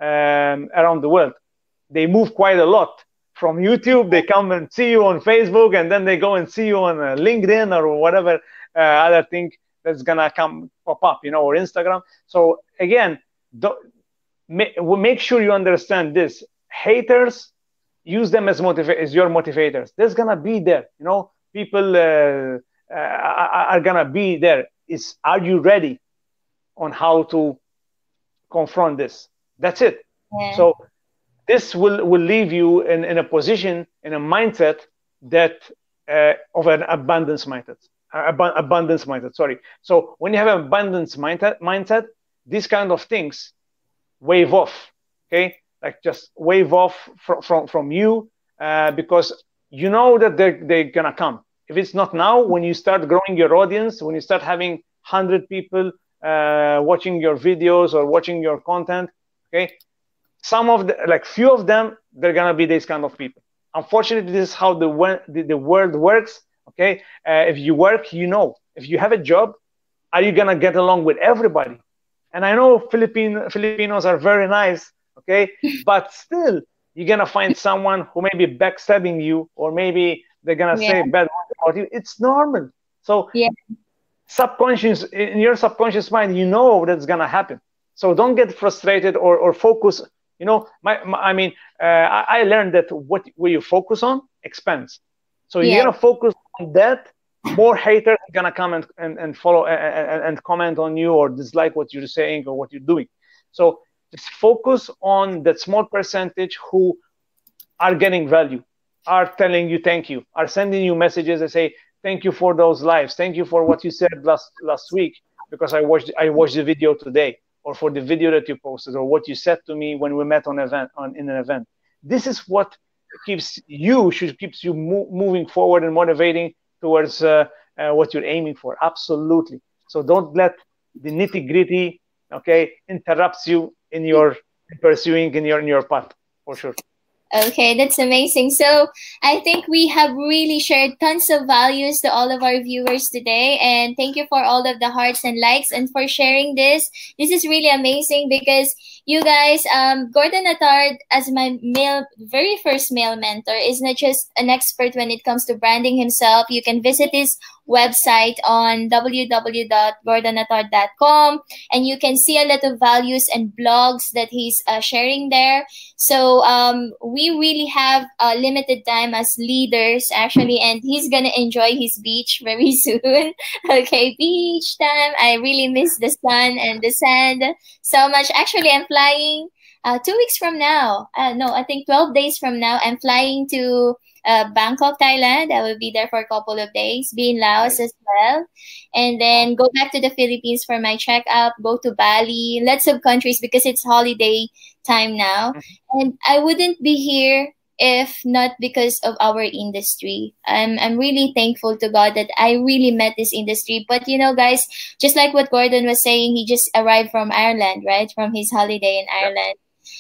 um, around the world. They move quite a lot. From YouTube, they come and see you on Facebook, and then they go and see you on uh, LinkedIn or whatever uh, other thing that's gonna come pop up, you know, or Instagram. So again, don't, make, make sure you understand this. Haters, use them as motiva- as your motivators. There's gonna be there, you know, people uh, uh, are gonna be there. Is are you ready on how to confront this? That's it. Yeah. So this will, will leave you in, in a position, in a mindset that uh, of an abundance mindset. Ab- abundance mindset, sorry. So when you have an abundance mindset, mindset, these kind of things wave off, okay? Like just wave off from, from, from you uh, because you know that they're, they're gonna come. If it's not now, when you start growing your audience, when you start having one hundred people uh, watching your videos or watching your content, okay? Some of the, like few of them, they're gonna be these kind of people. Unfortunately, this is how the the, the world works. Okay, uh, if you work, you know, if you have a job, are you gonna get along with everybody? And I know Philippine Filipinos are very nice, okay, but still, you're gonna find someone who may be backstabbing you, or maybe they're gonna yeah. say bad words about you. It's normal. So, yeah. subconscious in your subconscious mind, you know that's gonna happen. So don't get frustrated or or focus. You know, my, my I mean, uh, I, I learned that what where you focus on expands. So yeah. you're gonna focus on that. More haters are gonna come and, and, and follow and, and comment on you or dislike what you're saying or what you're doing. So just focus on that small percentage who are getting value, are telling you thank you, are sending you messages that say thank you for those lives, thank you for what you said last last week because I watched I watched the video today. Or for the video that you posted, or what you said to me when we met on event on in an event. This is what keeps you should keeps you mo- moving forward and motivating towards uh, uh, what you're aiming for. Absolutely. So don't let the nitty gritty, okay, interrupts you in your pursuing in your in your path for sure. Okay, that's amazing. So I think we have really shared tons of values to all of our viewers today. And thank you for all of the hearts and likes and for sharing this. This is really amazing because you guys, um, Gordon Attard, as my male, very first male mentor, is not just an expert when it comes to branding himself. You can visit his website on w w w dot gordon attard dot com and you can see a lot of values and blogs that he's uh, sharing there. So um, we really have a limited time as leaders actually, and he's gonna enjoy his beach very soon. Okay, beach time. I really miss the sun and the sand so much. Actually, I'm flying uh, two weeks from now. Uh, no, I think twelve days from now. I'm flying to Uh, Bangkok, Thailand. I will be there for a couple of days, be in Laos as well, and then go back to the Philippines for my checkup, go to Bali, lots of countries because it's holiday time now. And I wouldn't be here if not because of our industry. I'm, I'm really thankful to God that I really met this industry. But, you know, guys, just like what Gordon was saying, he just arrived from Ireland, right? From his holiday in Ireland.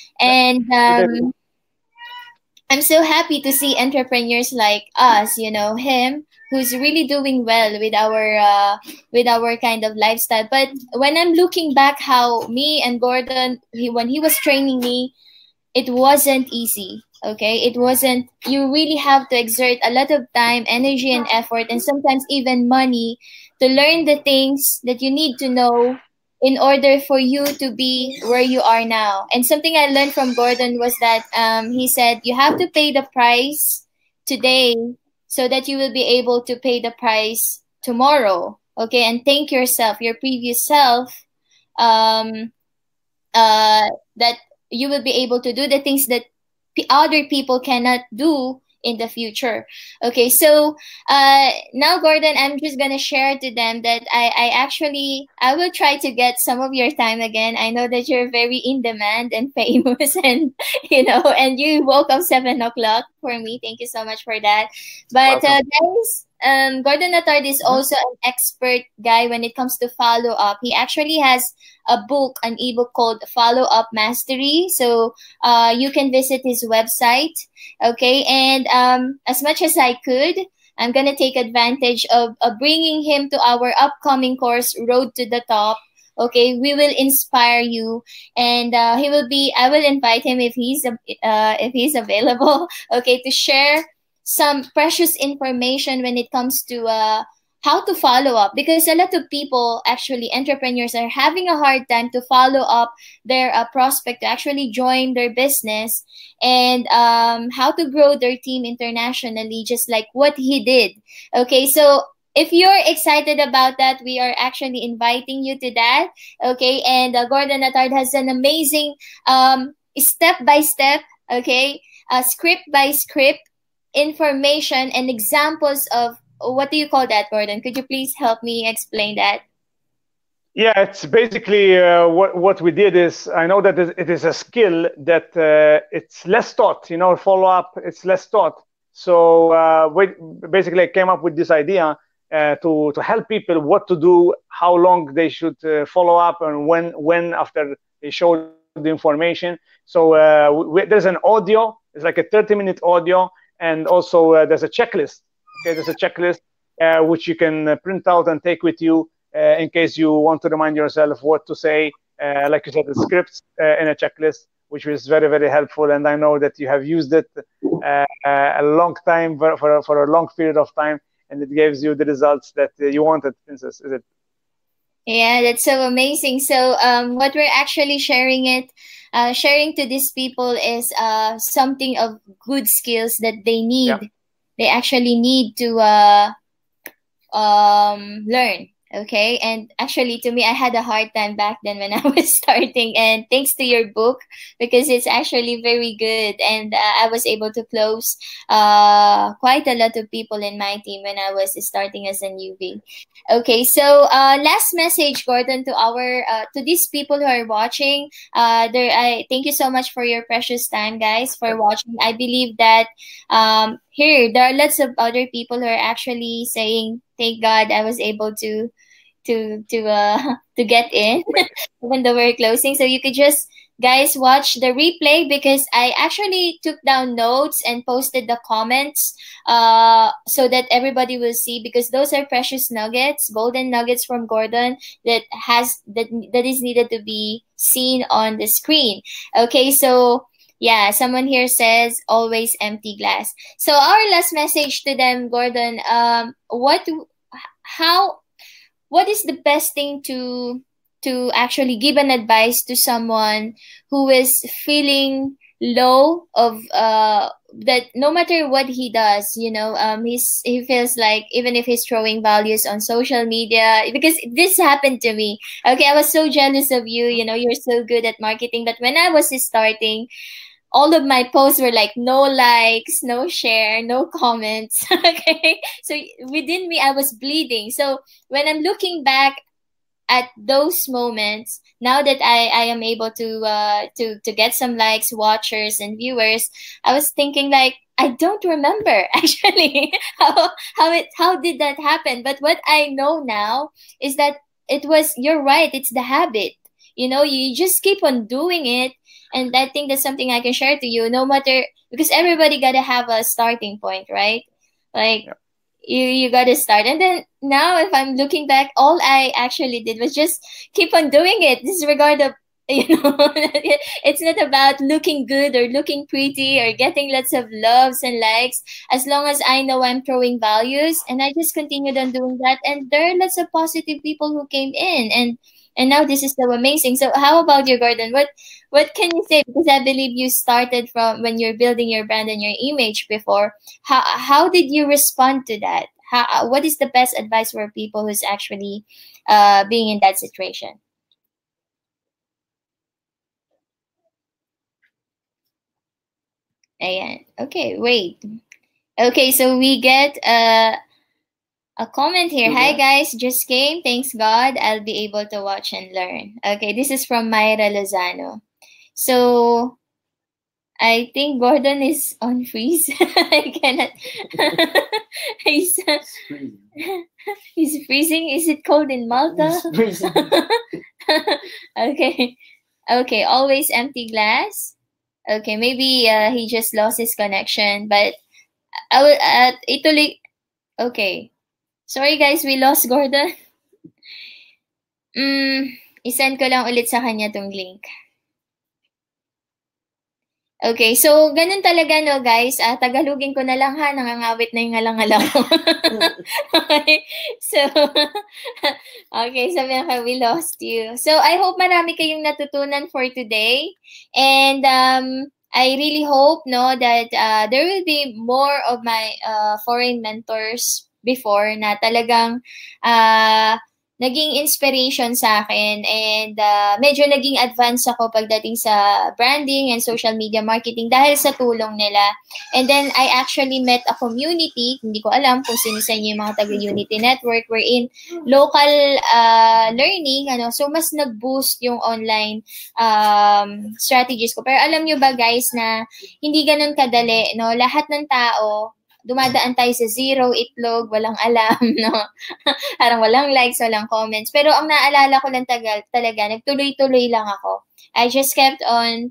And um I'm so happy to see entrepreneurs like us, you know, him, who's really doing well with our uh, with our kind of lifestyle. But when I'm looking back how me and Gordon, he, when he was training me, it wasn't easy, okay? It wasn't, you really have to exert a lot of time, energy, and effort, and sometimes even money to learn the things that you need to know in order for you to be where you are now. And something I learned from Gordon was that um, he said, you have to pay the price today so that you will be able to pay the price tomorrow. Okay, and thank yourself, your previous self, um, uh, that you will be able to do the things that p- other people cannot do in the future. Okay, so uh, now, Gordon, I'm just gonna share to them that I, I actually I will try to get some of your time again. I know that you're very in demand and famous, and you know, and you woke up seven o'clock for me. Thank you so much for that. But uh, guys, um, Gordon Attard is also an expert guy when it comes to follow up. He actually has a book, an ebook called Follow Up Mastery. So uh, you can visit his website. Okay. And um, as much as I could, I'm going to take advantage of, of bringing him to our upcoming course, Road to the Top. Okay, we will inspire you, and uh, he will be. I will invite him if he's uh, if he's available. Okay, to share some precious information when it comes to uh, how to follow up, because a lot of people, actually entrepreneurs, are having a hard time to follow up their uh, prospect to actually join their business, and um, how to grow their team internationally, just like what he did. Okay, so if you're excited about that, we are actually inviting you to that. Okay, and uh, Gordon Attard has an amazing um, step-by-step, okay, uh, script-by-script information and examples of, what do you call that, Gordon? Could you please help me explain that? Yeah, it's basically uh, what what we did is, I know that it is a skill that uh, it's less taught. You know, follow up, it's less taught. So uh, we basically I came up with this idea uh, to to help people what to do, how long they should uh, follow up, and when when after they show the information. So uh, we, there's an audio. It's like a thirty minute audio. And also uh, there's a checklist. Okay, there's a checklist uh, which you can uh, print out and take with you uh, in case you want to remind yourself what to say. Uh, like you said, the scripts uh, in a checklist, which is very, very helpful. And I know that you have used it uh, a long time for, for, for a long period of time, and it gives you the results that uh, you wanted, Princess. Is it? Yeah, that's so amazing. So um, what we're actually sharing it, uh, sharing to these people is uh, something of good skills that they need. Yeah. They actually need to uh, um, learn. Okay. And actually, to me, I had a hard time back then when I was starting. And thanks to your book, because it's actually very good. And uh, I was able to close uh, quite a lot of people in my team when I was starting as a newbie. Okay. So uh, last message, Gordon, to our uh, to these people who are watching. Uh, there, I thank you so much for your precious time, guys, for watching. I believe that um, here there are lots of other people who are actually saying, thank God I was able to to to uh to get in even though we're closing. So you could just, guys, watch the replay, because I actually took down notes and posted the comments uh so that everybody will see, because those are precious nuggets, golden nuggets from Gordon that has that that is needed to be seen on the screen. Okay, so yeah, someone here says always empty glass. So our last message to them, Gordon, um, what, how, what is the best thing to to actually give an advice to someone who is feeling low of uh that no matter what he does, you know, um, he's he feels like even if he's throwing values on social media, because this happened to me. Okay, I was so jealous of you. You know, you're so good at marketing, but when I was starting, all of my posts were like no likes, no share, no comments. Okay, so within me, I was bleeding. So when I'm looking back at those moments, now that I, I am able to uh to to get some likes, watchers, and viewers, I was thinking like, I don't remember actually how how it how did that happen. But what I know now is that it was, you're right, it's the habit. You know, you just keep on doing it. And I think that's something I can share to you, no matter, because everybody got to have a starting point, right? Like, yeah. you, you got to start. And then now, if I'm looking back, all I actually did was just keep on doing it. Disregard of, you know, it's not about looking good or looking pretty or getting lots of loves and likes. As long as I know I'm throwing values, and I just continued on doing that. And there are lots of positive people who came in, and And now this is so amazing. So how about you, Gordon? What what can you say? Because I believe you started from when you're building your brand and your image before. How how did you respond to that? How what is the best advice for people who's actually uh, being in that situation? Ayan. Okay, wait. Okay, so we get uh a comment here. Hi guys, just came. Thanks God, I'll be able to watch and learn. Okay, this is from Myra Lozano. So I think Gordon is on freeze. I cannot. he's, freezing. he's freezing. Is it cold in Malta? He's freezing. Okay. Okay. Always empty glass. Okay. Maybe uh, he just lost his connection. But I will. Uh, ituloy. Okay. Sorry guys, we lost Gordon. Mm, isend ko lang ulit sa kanya tong link. Okay, so ganun talaga no guys, ah, Tagalogin ko na lang ha, nangangawit na yung ngalang-ngalang ko. Okay, so, okay, sabi na we lost you. So I hope marami kayong natutunan for today. And um, I really hope no that uh, there will be more of my uh, foreign mentors before na talagang uh, naging inspiration sa akin, and uh, medyo naging advance ako pagdating sa branding and social media marketing dahil sa tulong nila. And then I actually met a community, hindi ko alam kung sino sa inyo yung mga taga-Unity Network, wherein local uh, learning, ano, so mas nag-boost yung online um, strategies ko. Pero alam nyo ba guys na hindi ganun kadali, no? Lahat ng tao, dumadaan tayo sa zero, itlog, walang alam, no? Parang walang likes, walang comments. Pero ang naalala ko lang tagal, talaga, nagtuloy-tuloy lang ako. I just kept on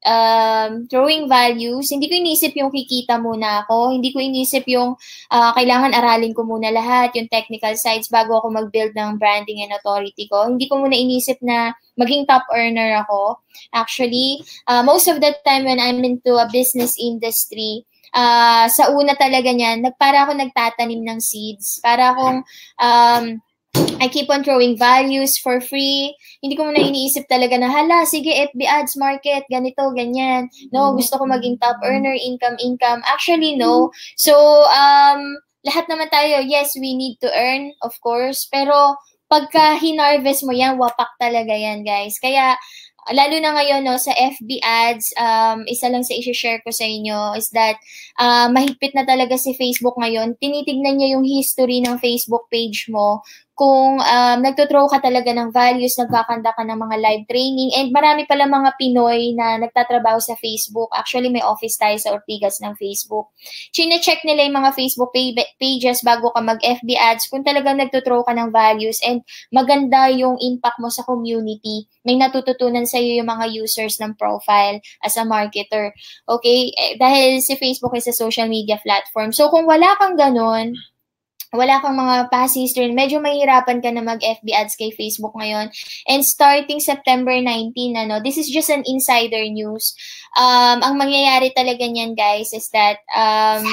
um, throwing values. Hindi ko inisip yung kikita muna ako. Hindi ko inisip yung uh, kailangan aralin ko muna lahat, yung technical sides bago ako mag-build ng branding and authority ko. Hindi ko muna inisip na maging top earner ako. Actually, uh, most of the time when I'm into a business industry, Uh, sa una talaga niyan, nagpara ako nagtatanim ng seeds. Para akong, um, I keep on throwing values for free. Hindi ko muna iniisip talaga na, hala, sige, F B ads, market, ganito, ganyan. No, gusto ko maging top earner, income, income. Actually, no. So, um, lahat naman tayo, yes, we need to earn, of course. Pero, pagka hinarvest mo yan, wapak talaga yan, guys. Kaya, lalo na ngayon no sa F B ads, um, isa lang sa i-share ko sa inyo is that uh, mahigpit na talaga si Facebook ngayon. Tinitignan niya yung history ng Facebook page mo. Kung um, nagtutrow ka talaga ng values, nagkakanda ka ng mga live training, and marami pala mga Pinoy na nagtatrabaho sa Facebook. Actually, may office tayo sa Ortigas ng Facebook. Chine-check nila yung mga Facebook pages bago ka mag-F B ads kung talagang nagtutrow ka ng values and maganda yung impact mo sa community. May natututunan sa'yo yung mga users ng profile as a marketer. Okay? Eh, dahil si Facebook is a social media platform. So, kung wala kang ganun, wala kang mga past history, medyo mahirapan ka na mag-F B ads kay Facebook ngayon. And starting September nineteenth, ano, this is just an insider news. Um, ang mangyayari talaga niyan, guys, is that um,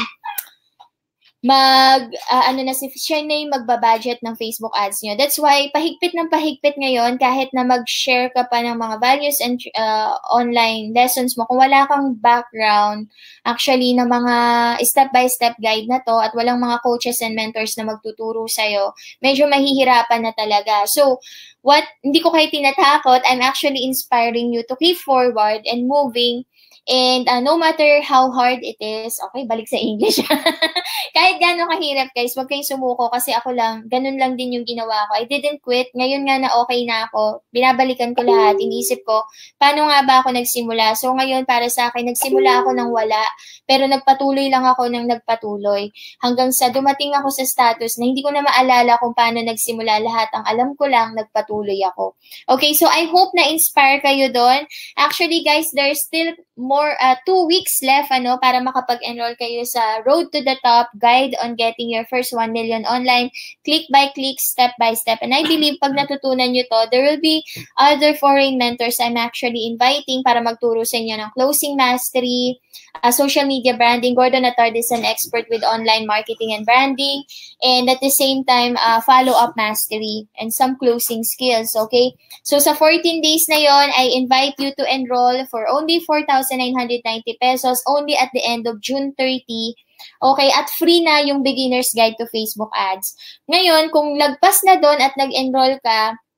mag, uh, ano na, si siya na yung magbabudget ng Facebook ads nyo. That's why, pahigpit ng pahigpit ngayon, kahit na mag-share ka pa ng mga values and uh, online lessons mo, kung wala kang background, actually, na mga step-by-step guide na to, at walang mga coaches and mentors na magtuturo sa'yo, medyo mahihirapan na talaga. So, what, hindi ko kayo tinatakot, I'm actually inspiring you to keep forward and moving. And uh, no matter how hard it is, okay, balik sa English. Kahit gano'ng kahirap, guys, huwag kayong sumuko kasi ako lang, ganun lang din yung ginawa ko. I didn't quit. Ngayon nga na okay na ako, binabalikan ko lahat. Iniisip ko, paano nga ba ako nagsimula? So ngayon, para sa akin, nagsimula ako ng wala, pero nagpatuloy lang ako ng nagpatuloy. Hanggang sa dumating ako sa status na hindi ko na maalala kung paano nagsimula lahat. Ang alam ko lang, nagpatuloy ako. Okay, so I hope na-inspire kayo doon. Actually, guys, there's still more uh, two weeks left ano para makapag-enroll kayo sa Road to the Top guide on getting your first one million online, click by click, step by step. And I believe pag natutunan nyo to, there will be other foreign mentors I'm actually inviting para magturo sa inyo ng closing mastery, uh, social media branding. Gordon Attard is an expert with online marketing and branding, and at the same time uh, follow-up mastery and some closing skills. Okay, so sa fourteen days na yon, I invite you to enroll for only four thousand nine hundred ninety pesos only at the end of June thirtieth. Okay, at free na yung beginner's guide to Facebook ads. Ngayon, kung lagpas na doon at nag-enroll ka,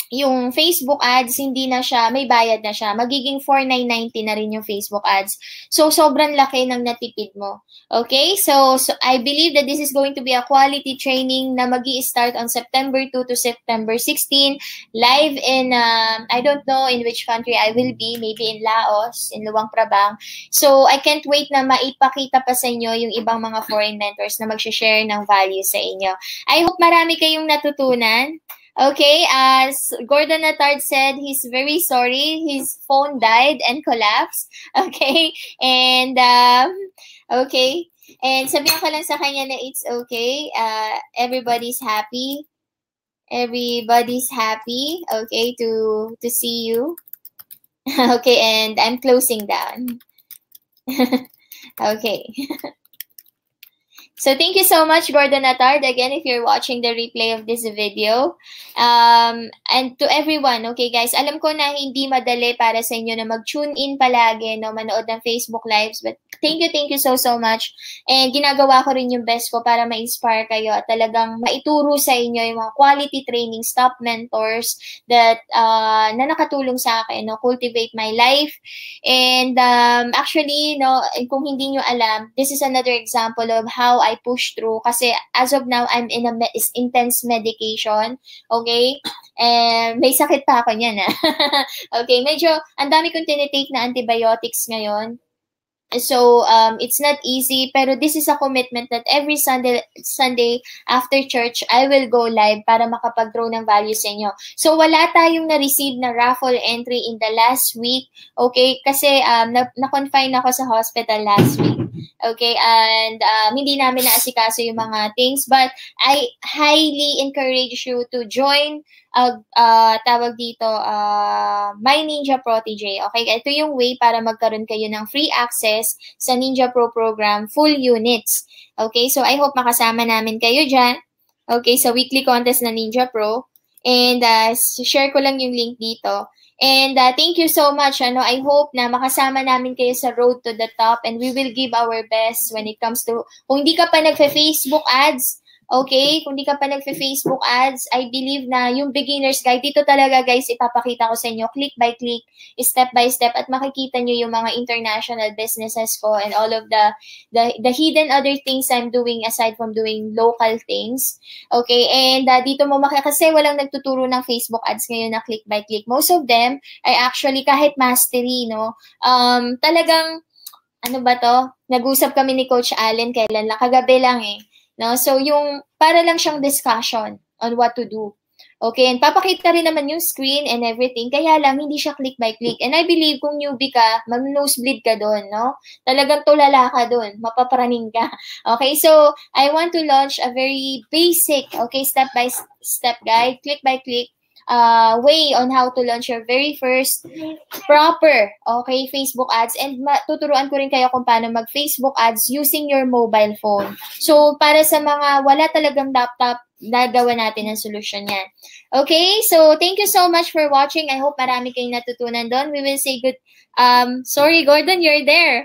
yung Facebook ads, hindi na siya, may bayad na siya. Magiging four nine ninety na rin yung Facebook ads. So, sobrang laki ng natipid mo. Okay? So, so I believe that this is going to be a quality training na magi-start on September two to September sixteen, live in, uh, I don't know in which country I will be, maybe in Laos, in Luang Prabang. So, I can't wait na maipakita pa sa inyo yung ibang mga foreign mentors na mag-share ng value sa inyo. I hope marami kayong natutunan. Okay, as Gordon Attard said, he's very sorry. His phone died and collapsed. Okay, and um, okay, and sabihan ko lang sa kanya na it's okay. Uh, everybody's happy. Everybody's happy. Okay, to to see you. Okay, and I'm closing down. Okay. So thank you so much, Gordon Attard, again, if you're watching the replay of this video. Um, and to everyone, okay guys, alam ko na hindi madali para sa inyo na mag-tune in palagi, no, manood ng Facebook Lives, but thank you, thank you so, so much. And ginagawa ko rin yung best ko para ma-inspire kayo at talagang maituro sa inyo yung mga quality training, top mentors that uh, na nakatulong sa akin, no, cultivate my life. And um, actually, no, kung hindi nyo alam, this is another example of how I push through kasi as of now, I'm in a me is intense medication, okay? And may sakit pa ako niyan, ah. Okay, medyo, ang dami kong tinitake na antibiotics ngayon. So, um, it's not easy, pero this is a commitment that every Sunday, Sunday after church, I will go live para makapag-draw ng value sa inyo. So, wala tayong na-receive na raffle entry in the last week, okay? Kasi um, na-confine ako sa hospital last week, okay? And um, hindi namin naasikaso yung mga things, but I highly encourage you to join Uh, uh, tawag dito, uh, My Ninja Protege. Okay, ito yung way para magkaroon kayo ng free access sa Ninja Pro program, full units. Okay, so I hope makasama namin kayo dyan. Okay, sa weekly contest na Ninja Pro. And uh, share ko lang yung link dito. And uh, thank you so much. Ano, I hope na makasama namin kayo sa road to the top and we will give our best when it comes to, kung hindi ka pa nagfe-Facebook ads, okay, kung di ka pa nagfe-Facebook ads, I believe na yung beginner's guide, dito talaga guys, ipapakita ko sa inyo, click by click, step by step, at makikita nyo yung mga international businesses ko and all of the, the, the hidden other things I'm doing aside from doing local things. Okay, and uh, dito mo makikita, kasi walang nagtuturo ng Facebook ads ngayon na click by click. Most of them are actually kahit mastery, no? Um, talagang, ano ba to? Nag-usap kami ni Coach Allen kailan lang, kagabi lang eh. No, so yung para lang siyang discussion on what to do. Okay, and papakita rin naman yung screen and everything. Kaya lang hindi siya click by click. And I believe kung newbie ka, mag-nosebleed ka doon, no? Talagang tulala ka doon, mapapraning ka. Okay, so I want to launch a very basic, okay, step by step guide, click by click uh, way on how to launch your very first proper, okay, Facebook ads. And tuturuan ko rin kayo kung paano mag-Facebook ads using your mobile phone. So, para sa mga wala talagang laptop, nagawa natin ang solusyon yan. Okay, so thank you so much for watching. I hope marami kayong natutunan doon. We will say good, um, sorry, Gordon, you're there.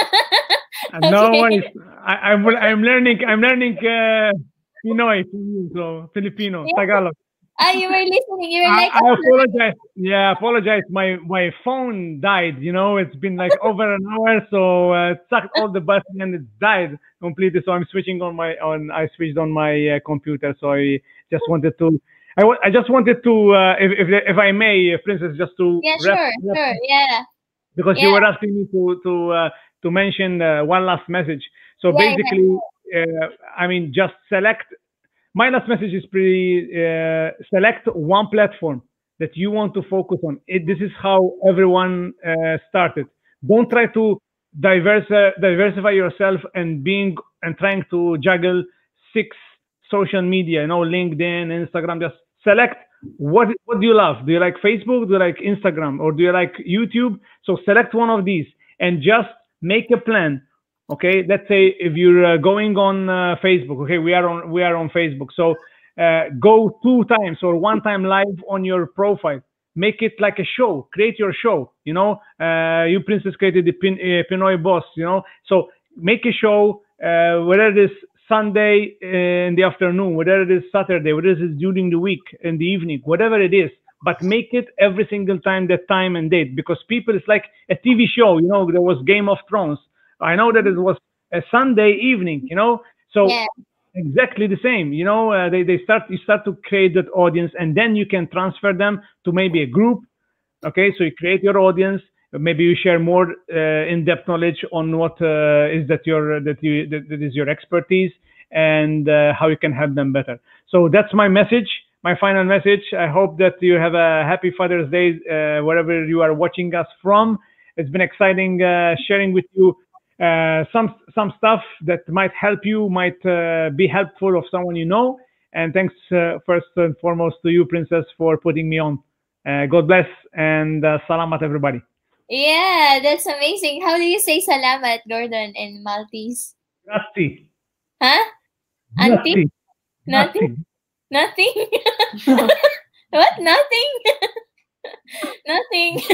Okay. No worries. I, I'm, I'm learning, I'm learning uh, Pinoy, so Filipino, yeah. Tagalog. Ah, you were listening. You were like, I, I apologize. Yeah, apologize. My my phone died. You know, it's been like over an hour, so uh, sucked all the battery and it died completely. So I'm switching on my on. I switched on my uh, computer. So I just wanted to. I, I just wanted to, uh, if, if if I may, uh, Princess, just to. Yeah, sure, rep, sure, rep, yeah. Because yeah. you were asking me to to uh, to mention uh, one last message. So yeah, basically, yeah. Uh, I mean, just select. My last message is pretty, uh, select one platform that you want to focus on. It, this is how everyone uh, started. Don't try to diverse, uh, diversify yourself and being and trying to juggle six social media, you know, LinkedIn, Instagram. Just select what, what do you love? Do you like Facebook? Do you like Instagram? Or do you like YouTube? So select one of these and just make a plan. Okay, let's say if you're uh, going on uh, Facebook, okay, we are on we are on Facebook. So uh, go two times or one time live on your profile. Make it like a show. Create your show. You know, uh, you Princess created the Pin, uh, Pinoy Boss. You know, so make a show. Uh, whether it is Sunday in the afternoon, whether it is Saturday, whether it is during the week in the evening, whatever it is, but make it every single time that time and date, because people, it's like a T V show. You know, there was Game of Thrones. I know that it was a Sunday evening. You know, so Yeah. exactly the same. You know, uh, they they start you start to create that audience, and then you can transfer them to maybe a group. Okay, so you create your audience. Maybe you share more uh, in-depth knowledge on what uh, is that your that you that, that is your expertise, and uh, how you can help them better. So that's my message, my final message. I hope that you have a happy Father's Day uh, wherever you are watching us from. It's been exciting uh, sharing with you uh, some some stuff that might help you, might uh, be helpful of someone you know. And thanks uh, first and foremost to you, Princess, for putting me on. Uh, God bless, and uh, salamat everybody. Yeah, that's amazing. How do you say salamat, Gordon, in Maltese? Grazie. Huh? Auntie? Nothing. Nothing? Nothing? What? Nothing? Nothing.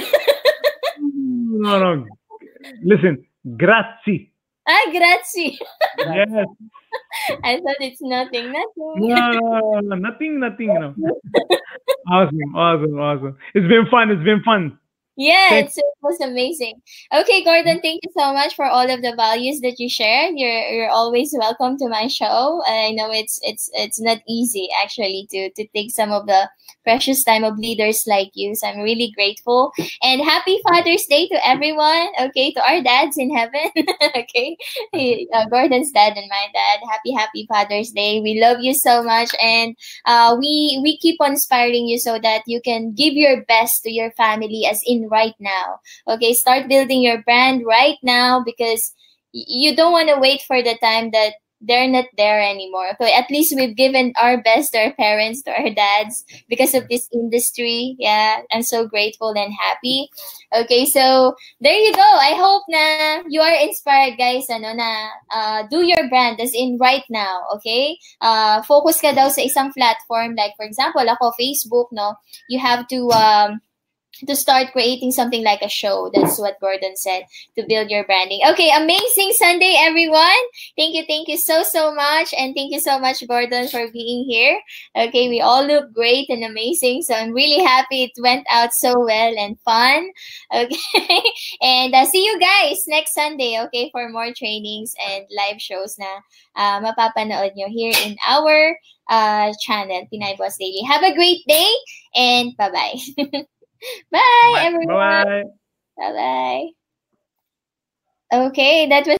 No, no. Listen, grazie. Ah, grazie. Yes. I thought it's nothing. Nothing. No, no, no, nothing, nothing. No. Awesome, awesome, awesome. It's been fun. It's been fun. Yeah, Thanks. it's, it was amazing. Okay, Gordon, thank you so much for all of the values that you shared. You're you're always welcome to my show. I know it's it's it's not easy actually to to take some of the precious time of leaders like you. So I'm really grateful. And happy Father's Day to everyone. Okay, to our dads in heaven. Okay, uh, Gordon's dad and my dad. Happy happy Father's Day. We love you so much, and uh, we we keep on inspiring you so that you can give your best to your family, as in right now. Okay, start building your brand right now, because you don't want to wait for the time that they're not there anymore. Okay, at least we've given our best to our parents, to our dads, because of this industry. Yeah, I'm so grateful and happy. Okay, so there you go. I hope na you are inspired, guys. Ano na, uh, do your brand as in right now. Okay, uh, focus ka daw sa isang platform. Like for example, ako Facebook. No, you have to um. to start creating something like a show. That's what Gordon said, to build your branding. Okay, amazing Sunday, everyone. Thank you, thank you so, so much. And thank you so much, Gordon, for being here. Okay, we all look great and amazing. So I'm really happy it went out so well and fun. Okay, and uh, see you guys next Sunday, okay, for more trainings and live shows na uh, mapapanood nyo here in our uh, channel, Pinay Boss Daily. Have a great day, and bye-bye. Bye, everyone. Bye. Bye-bye. Okay, that was